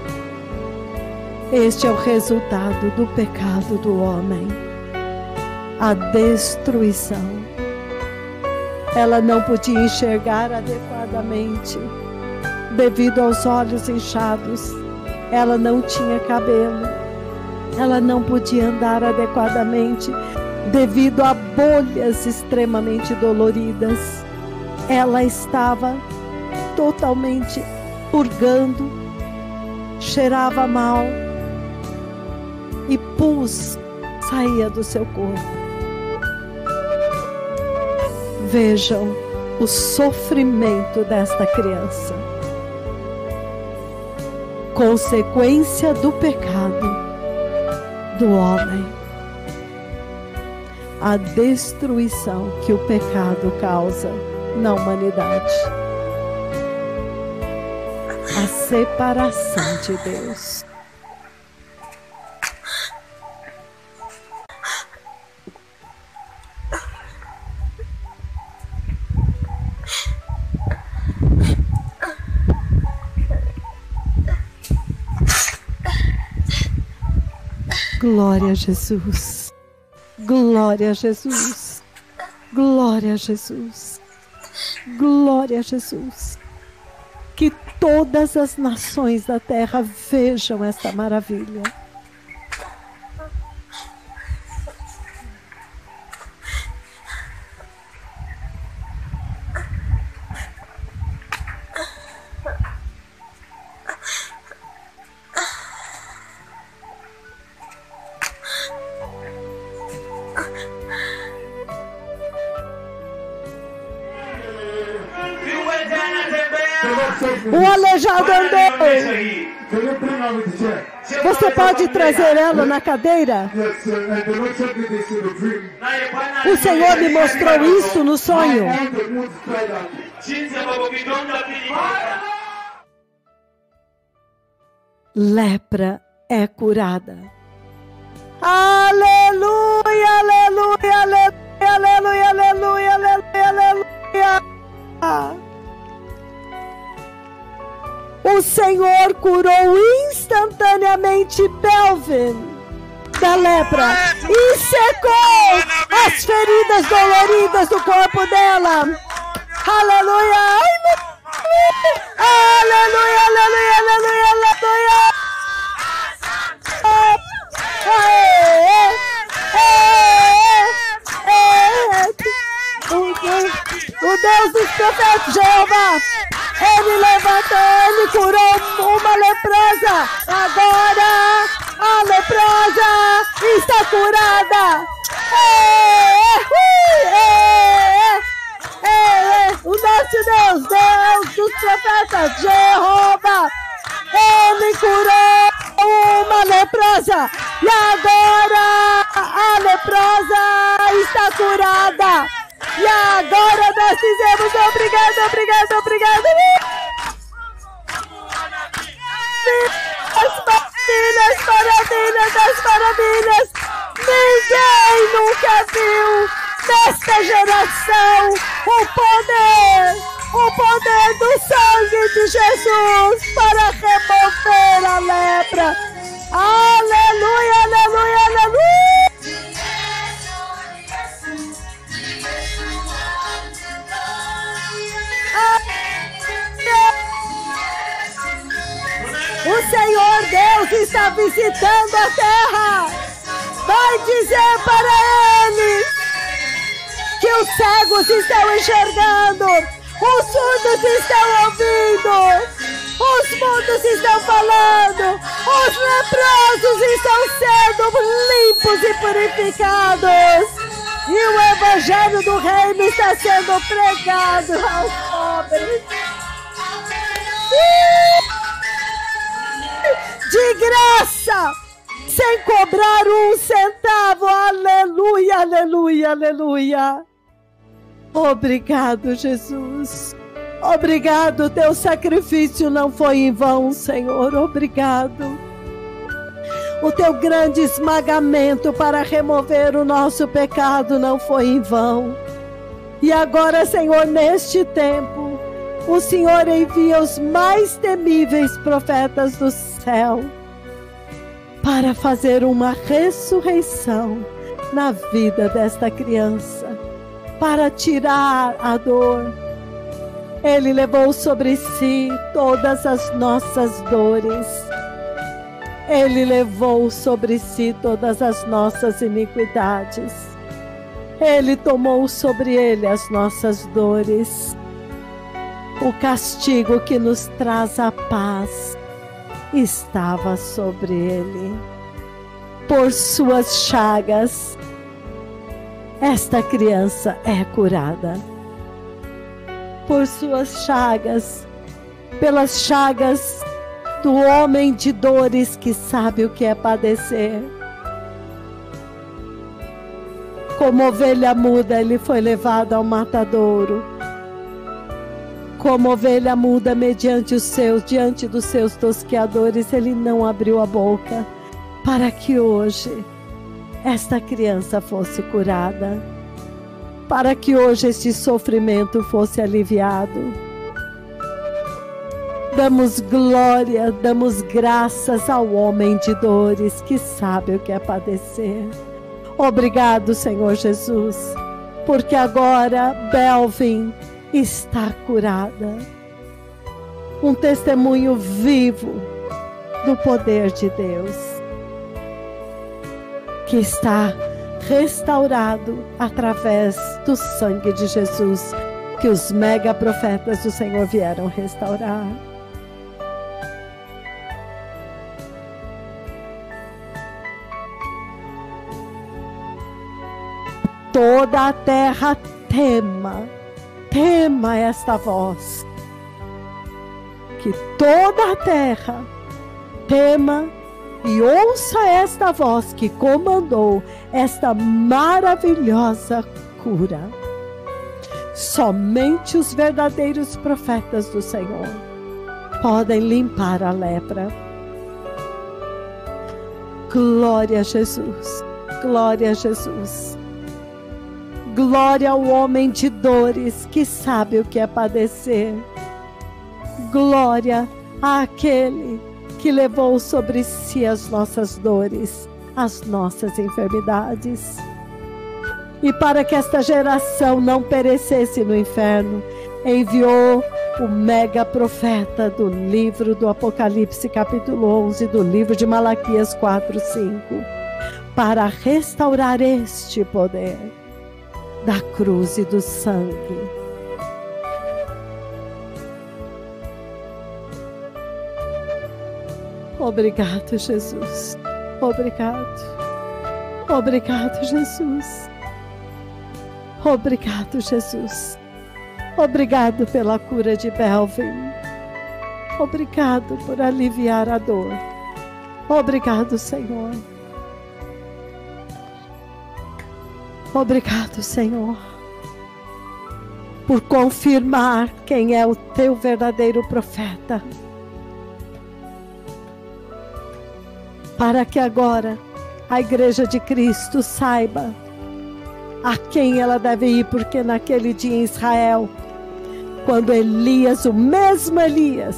Este é o resultado do pecado do homem, a destruição. Ela não podia enxergar adequadamente devido aos olhos inchados. Ela não tinha cabelo. Ela não podia andar adequadamente devido a bolhas extremamente doloridas. Ela estava totalmente purgando, cheirava mal e pus saía do seu corpo. Vejam o sofrimento desta criança, consequência do pecado do homem, a destruição que o pecado causa na humanidade, a separação de Deus. Glória a Jesus, glória a Jesus, glória a Jesus, glória a Jesus. Que todas as nações da terra vejam esta maravilha. O aleijado andou. Você pode trazer ela na cadeira? O Senhor me mostrou isso no sonho. Lepra é curada. Aleluia, aleluia, aleluia, aleluia, aleluia, aleluia, aleluia. O Senhor curou instantaneamente Belvin da lepra e secou as feridas doloridas do corpo dela. Aleluia! Aleluia, aleluia, aleluia, aleluia. O Deus dos profetas, Jeová, Ele levantou, Ele curou uma leprosa. Agora a leprosa está curada. O nosso Deus, Deus dos profetas, Jeová, Ele curou uma leprosa. E agora a leprosa está curada. E agora nós dizemos obrigado, obrigado, obrigado. As maravilhas, maravilhas, as maravilhas. Ninguém nunca viu nesta geração o poder, o poder do sangue de Jesus para remover a lepra. Aleluia, aleluia, aleluia. O Senhor Deus está visitando a terra. Vai dizer para eles que os cegos estão enxergando, os surdos estão ouvindo, os mudos estão falando, os leprosos estão sendo limpos e purificados, e o evangelho do reino está sendo pregado aos pobres. De graça, sem cobrar um centavo. Aleluia, aleluia, aleluia. Obrigado, Jesus. Obrigado, teu sacrifício não foi em vão, Senhor. Obrigado. O teu grande esmagamento para remover o nosso pecado não foi em vão. E agora, Senhor, neste tempo, o Senhor envia os mais temíveis profetas do céu para fazer uma ressurreição na vida desta criança, para tirar a dor. Ele levou sobre si todas as nossas dores. Ele levou sobre si todas as nossas iniquidades. Ele tomou sobre ele as nossas dores. O castigo que nos traz a paz estava sobre ele. Por suas chagas, esta criança é curada. Por suas chagas, pelas chagas do homem de dores que sabe o que é padecer. Como ovelha muda, ele foi levado ao matadouro. Como ovelha muda mediante os seus, diante dos seus tosqueadores, ele não abriu a boca, para que hoje esta criança fosse curada, para que hoje este sofrimento fosse aliviado. Damos glória, damos graças ao homem de dores que sabe o que é padecer. Obrigado, Senhor Jesus, porque agora Belvin está curada. Um testemunho vivo do poder de Deus, que está restaurado através do sangue de Jesus, que os mega profetas do Senhor vieram restaurar. Toda a terra tema, tema esta voz. Que toda a terra tema e ouça esta voz que comandou esta maravilhosa cura. Somente os verdadeiros profetas do Senhor podem limpar a lepra. Glória a Jesus, glória a Jesus. Glória ao homem de dores que sabe o que é padecer. Glória àquele que levou sobre si as nossas dores, as nossas enfermidades. E para que esta geração não perecesse no inferno, enviou o mega profeta do livro do Apocalipse, capítulo onze, do livro de Malaquias quatro, cinco, para restaurar este poder da cruz e do sangue. Obrigado, Jesus. Obrigado. Obrigado, Jesus. Obrigado, Jesus. Obrigado pela cura de Belvin. Obrigado por aliviar a dor. Obrigado, Senhor. Obrigado, Senhor, por confirmar quem é o teu verdadeiro profeta. Para que agora a Igreja de Cristo saiba a quem ela deve ir, porque naquele dia em Israel, quando Elias, o mesmo Elias,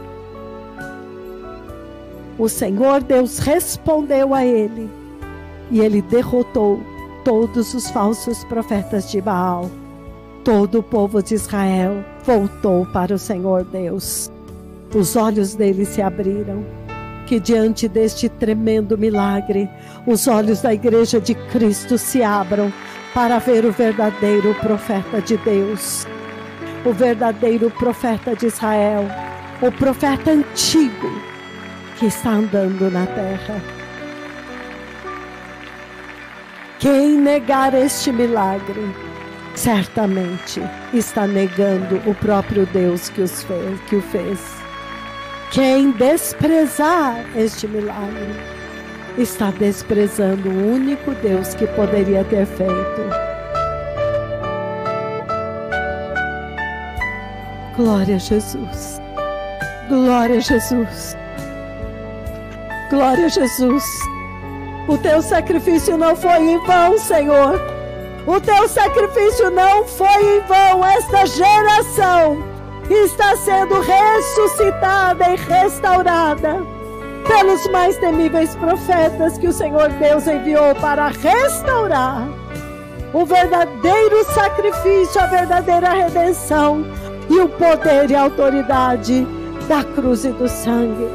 o Senhor Deus respondeu a ele, e ele derrotou todos os falsos profetas de Baal. Todo o povo de Israel voltou para o Senhor Deus. Os olhos deles se abriram. Que diante deste tremendo milagre, os olhos da Igreja de Cristo se abram para ver o verdadeiro profeta de Deus, o verdadeiro profeta de Israel, o profeta antigo que está andando na terra. Quem negar este milagre, certamente está negando o próprio Deus que, os fez, que o fez. Quem desprezar este milagre, está desprezando o único Deus que poderia ter feito. Glória a Jesus. Glória a Jesus. Glória a Jesus. O teu sacrifício não foi em vão, Senhor. O teu sacrifício não foi em vão. Esta geração está sendo ressuscitada e restaurada pelos mais temíveis profetas que o Senhor Deus enviou para restaurar o verdadeiro sacrifício, a verdadeira redenção e o poder e a autoridade da cruz e do sangue.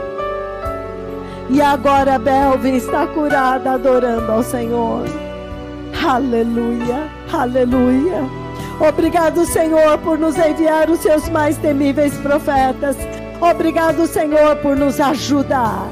E agora a Belvin está curada, adorando ao Senhor. Aleluia, aleluia. Obrigado, Senhor, por nos enviar os seus mais temíveis profetas. Obrigado, Senhor, por nos ajudar.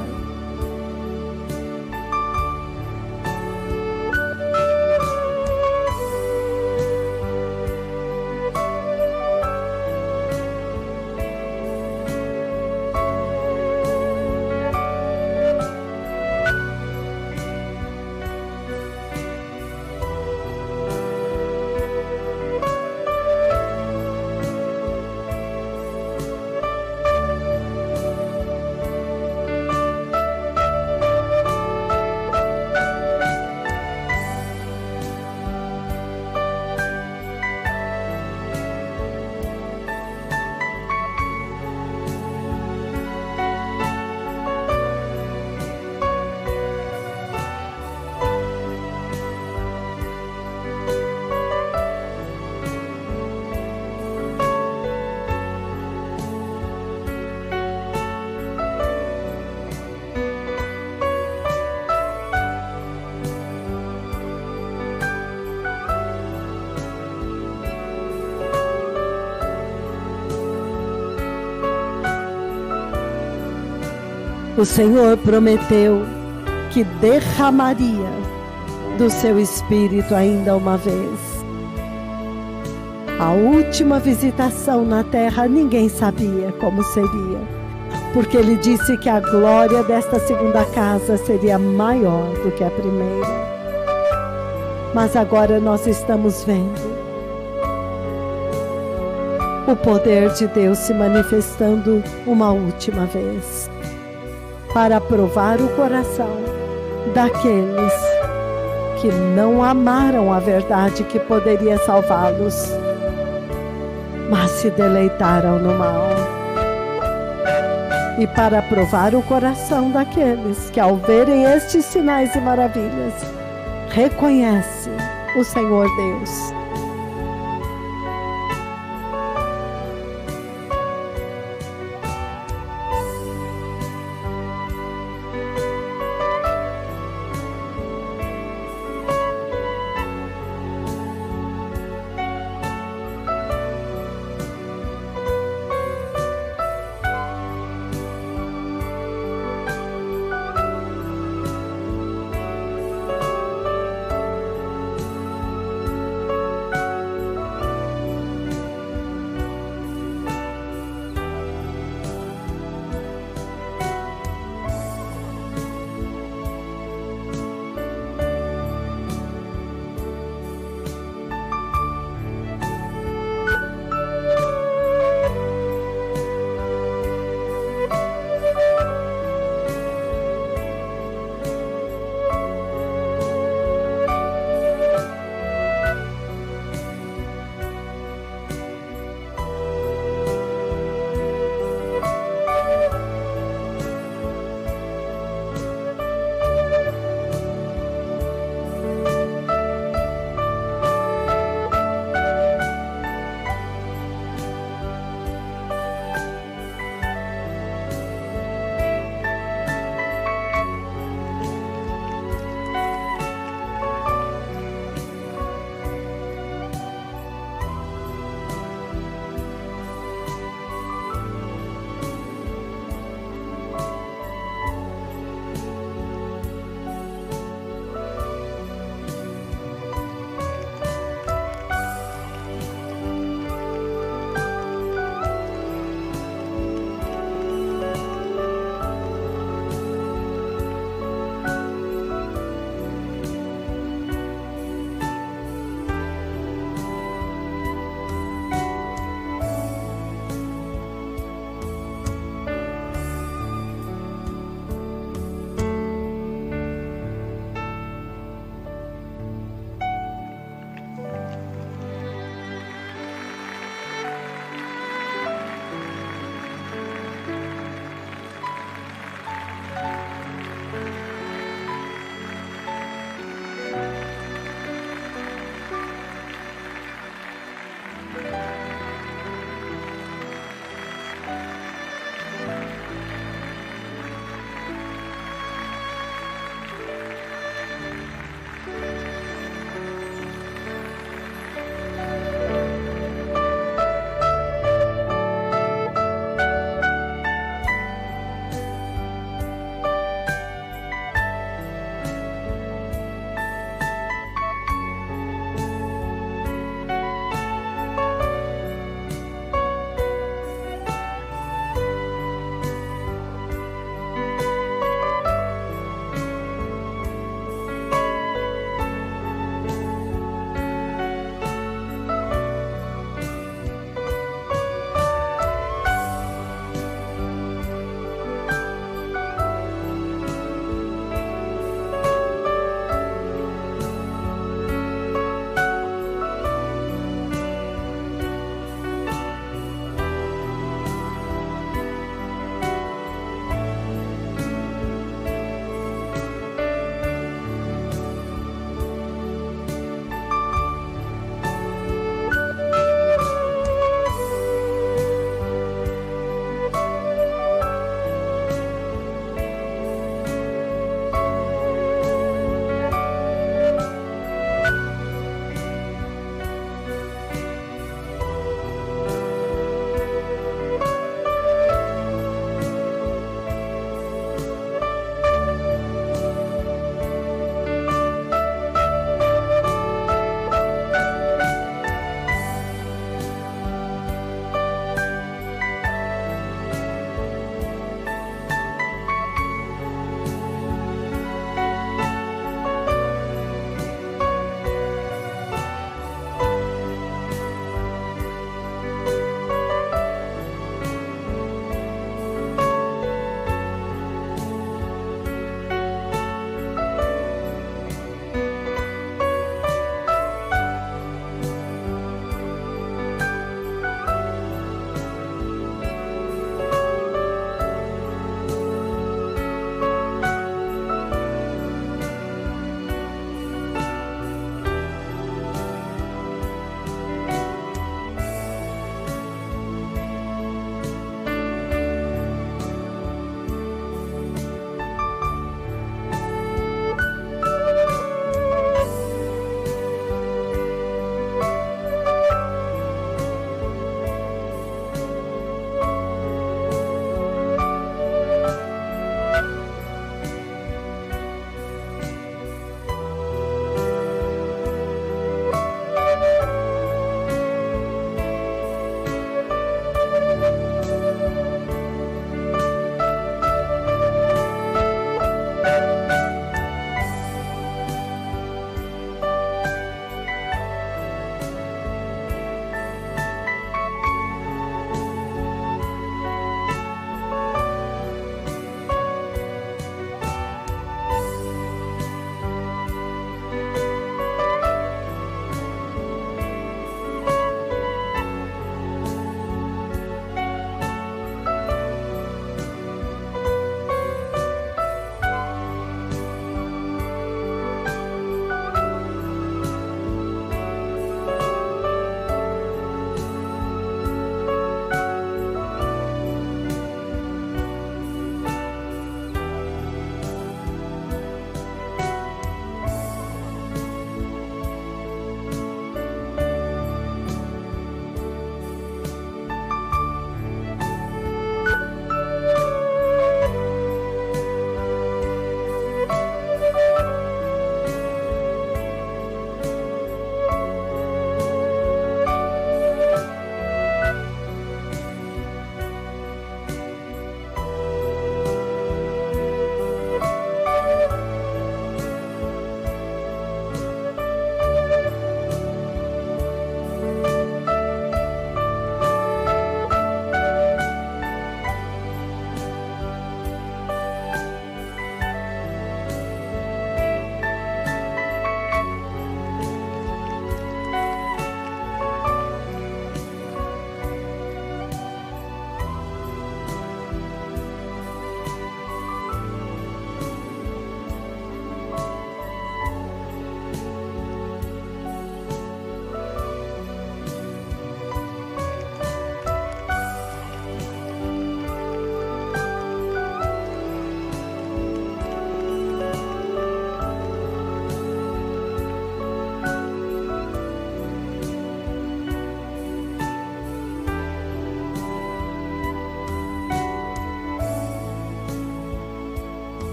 O Senhor prometeu que derramaria do seu Espírito ainda uma vez. A última visitação na terra ninguém sabia como seria, porque ele disse que a glória desta segunda casa seria maior do que a primeira. Mas agora nós estamos vendo o poder de Deus se manifestando uma última vez, para provar o coração daqueles que não amaram a verdade que poderia salvá-los, mas se deleitaram no mal. E para provar o coração daqueles que, ao verem estes sinais e maravilhas, reconhecem o Senhor Deus.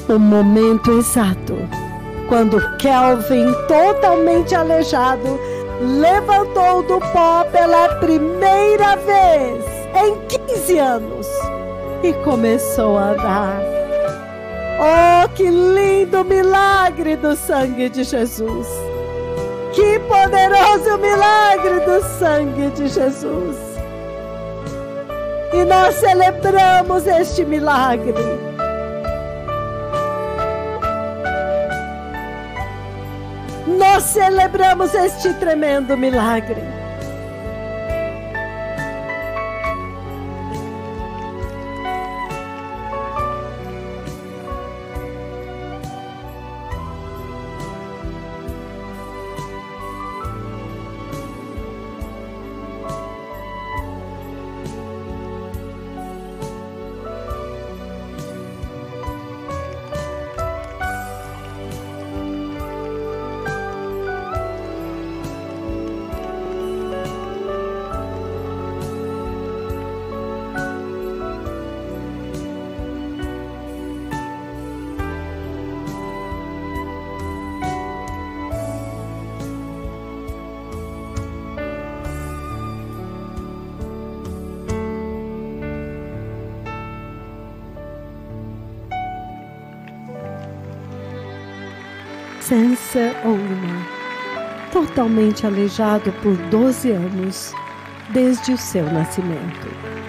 O momento exato, quando Kelvin, totalmente aleijado, levantou do pó pela primeira vez em quinze anos e começou a andar. Oh, que lindo milagre do sangue de Jesus! Que poderoso milagre do sangue de Jesus! E nós celebramos este milagre. Nós celebramos este tremendo milagre. Sense Ouma, totalmente aleijado por doze anos, desde o seu nascimento.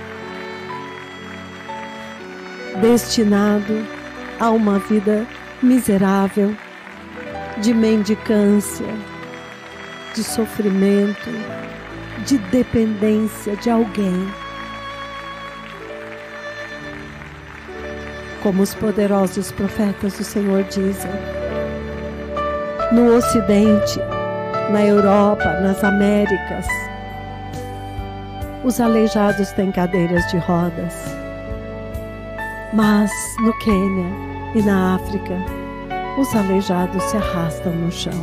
Destinado a uma vida miserável, de mendicância, de sofrimento, de dependência de alguém. Como os poderosos profetas do Senhor dizem, no Ocidente, na Europa, nas Américas, os aleijados têm cadeiras de rodas. Mas no Quênia e na África, os aleijados se arrastam no chão.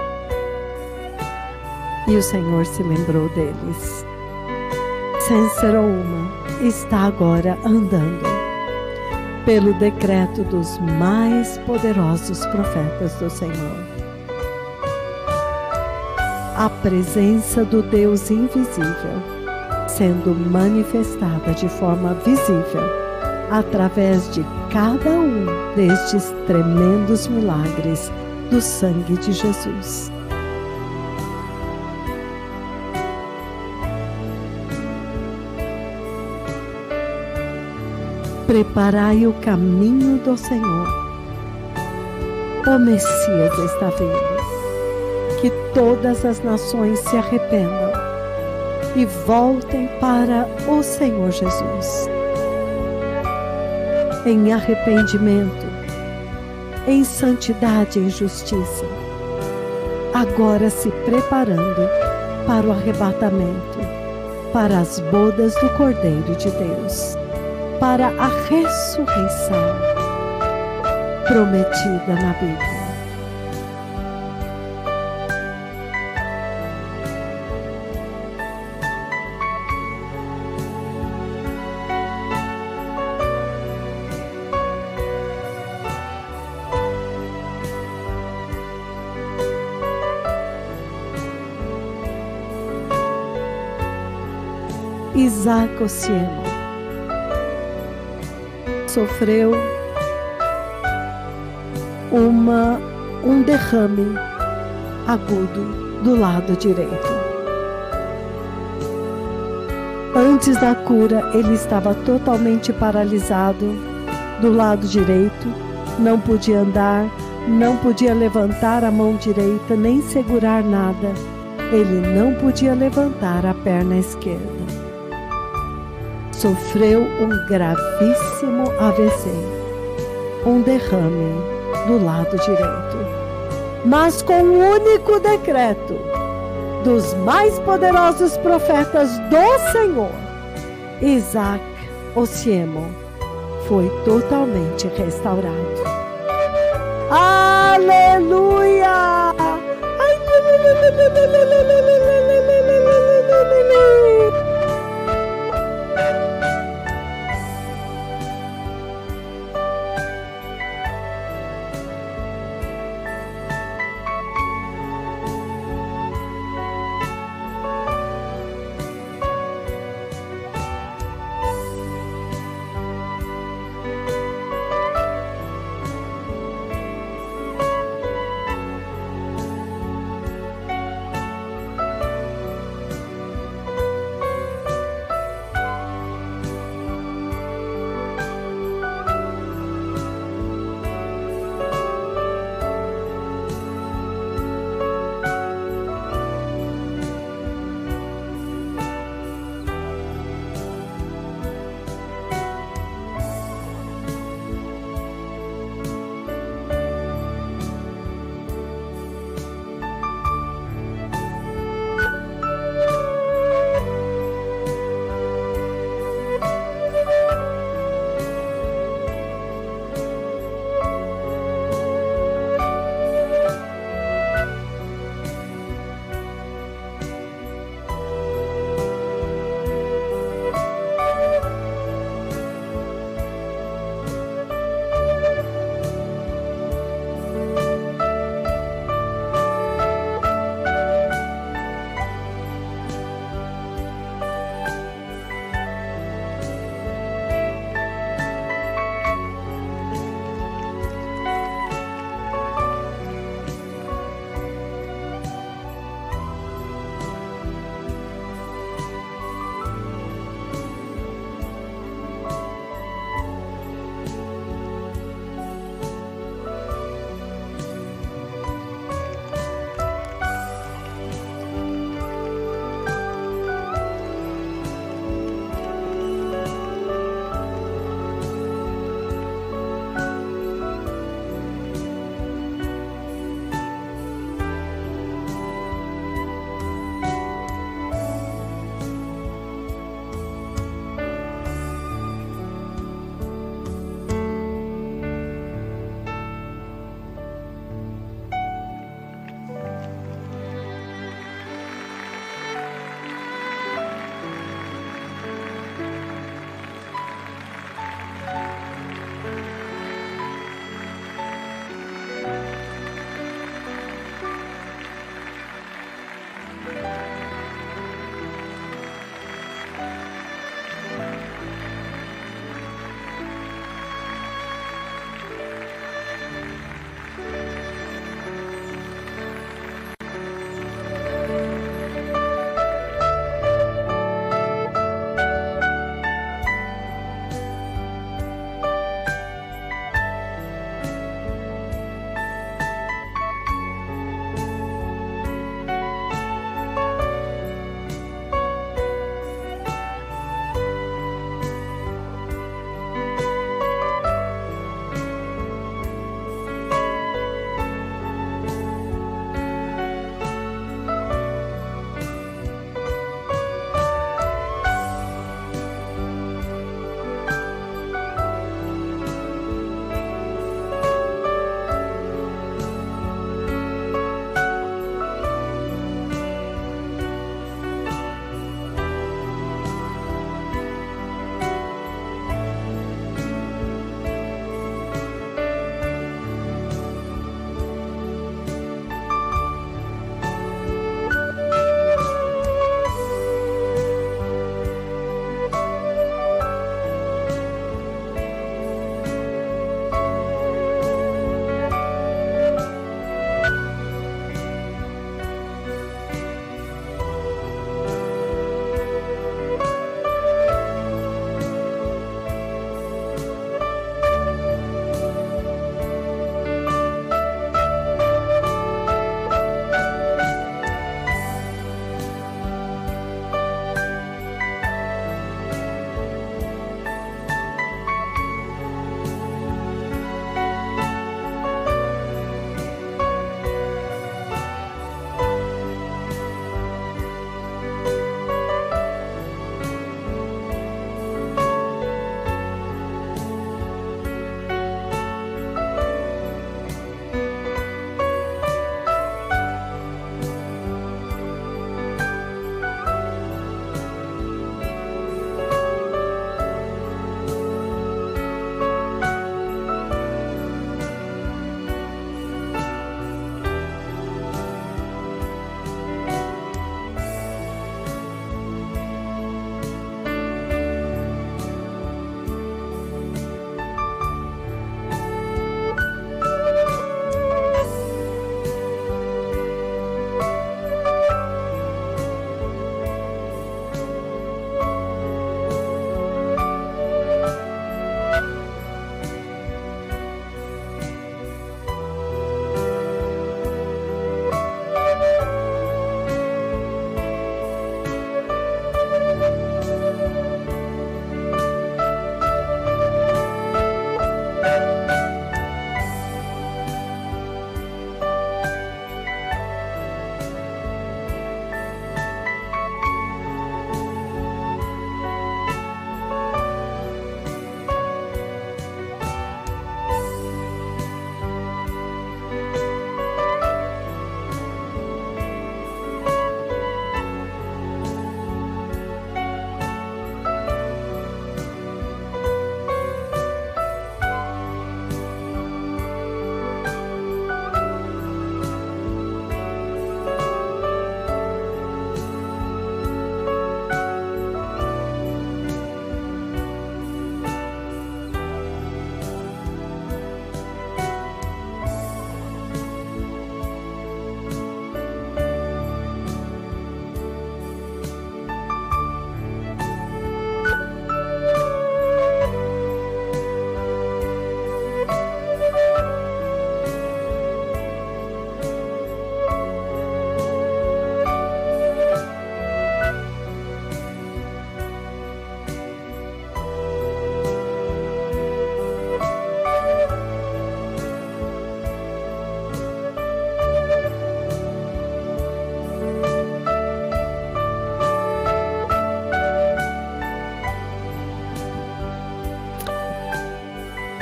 E o Senhor se lembrou deles. Sense Ouma está agora andando pelo decreto dos mais poderosos profetas do Senhor. A presença do Deus invisível sendo manifestada de forma visível através de cada um destes tremendos milagres do sangue de Jesus. Preparai o caminho do Senhor. O Messias está vindo. Que todas as nações se arrependam e voltem para o Senhor Jesus. Em arrependimento, em santidade e em justiça, agora se preparando para o arrebatamento, para as bodas do Cordeiro de Deus, para a ressurreição prometida na Bíblia. Isaac Osiemo sofreu uma, um derrame agudo do lado direito. Antes da cura, ele estava totalmente paralisado do lado direito, não podia andar, não podia levantar a mão direita, nem segurar nada. Ele não podia levantar a perna esquerda. Sofreu um gravíssimo A V C, um derrame do lado direito. Mas com o único decreto dos mais poderosos profetas do Senhor, Isaac Osiemo foi totalmente restaurado. Aleluia!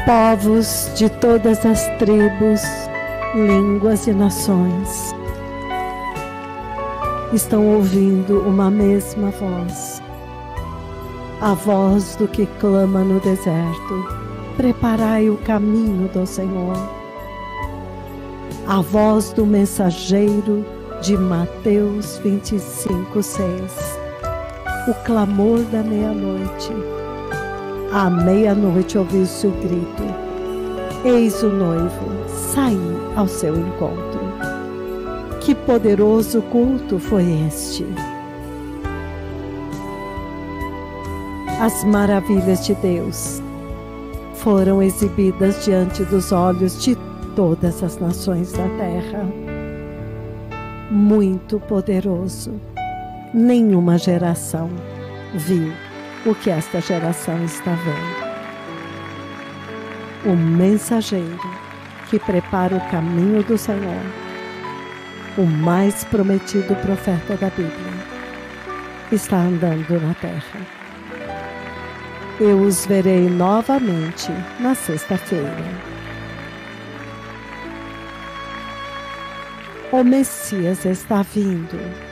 povos de todas as tribos, línguas e nações estão ouvindo uma mesma voz, a voz do que clama no deserto: preparai o caminho do Senhor. A voz do mensageiro de Mateus vinte e cinco, seis. O clamor da meia-noite. À meia-noite ouviu-se o grito: eis o noivo, saí ao seu encontro. Que poderoso culto foi este! As maravilhas de Deus foram exibidas diante dos olhos de todas as nações da terra. Muito poderoso. Nenhuma geração viu o que esta geração está vendo. O mensageiro que prepara o caminho do Senhor, o mais prometido profeta da Bíblia, está andando na terra. Eu os verei novamente na sexta-feira. O Messias está vindo.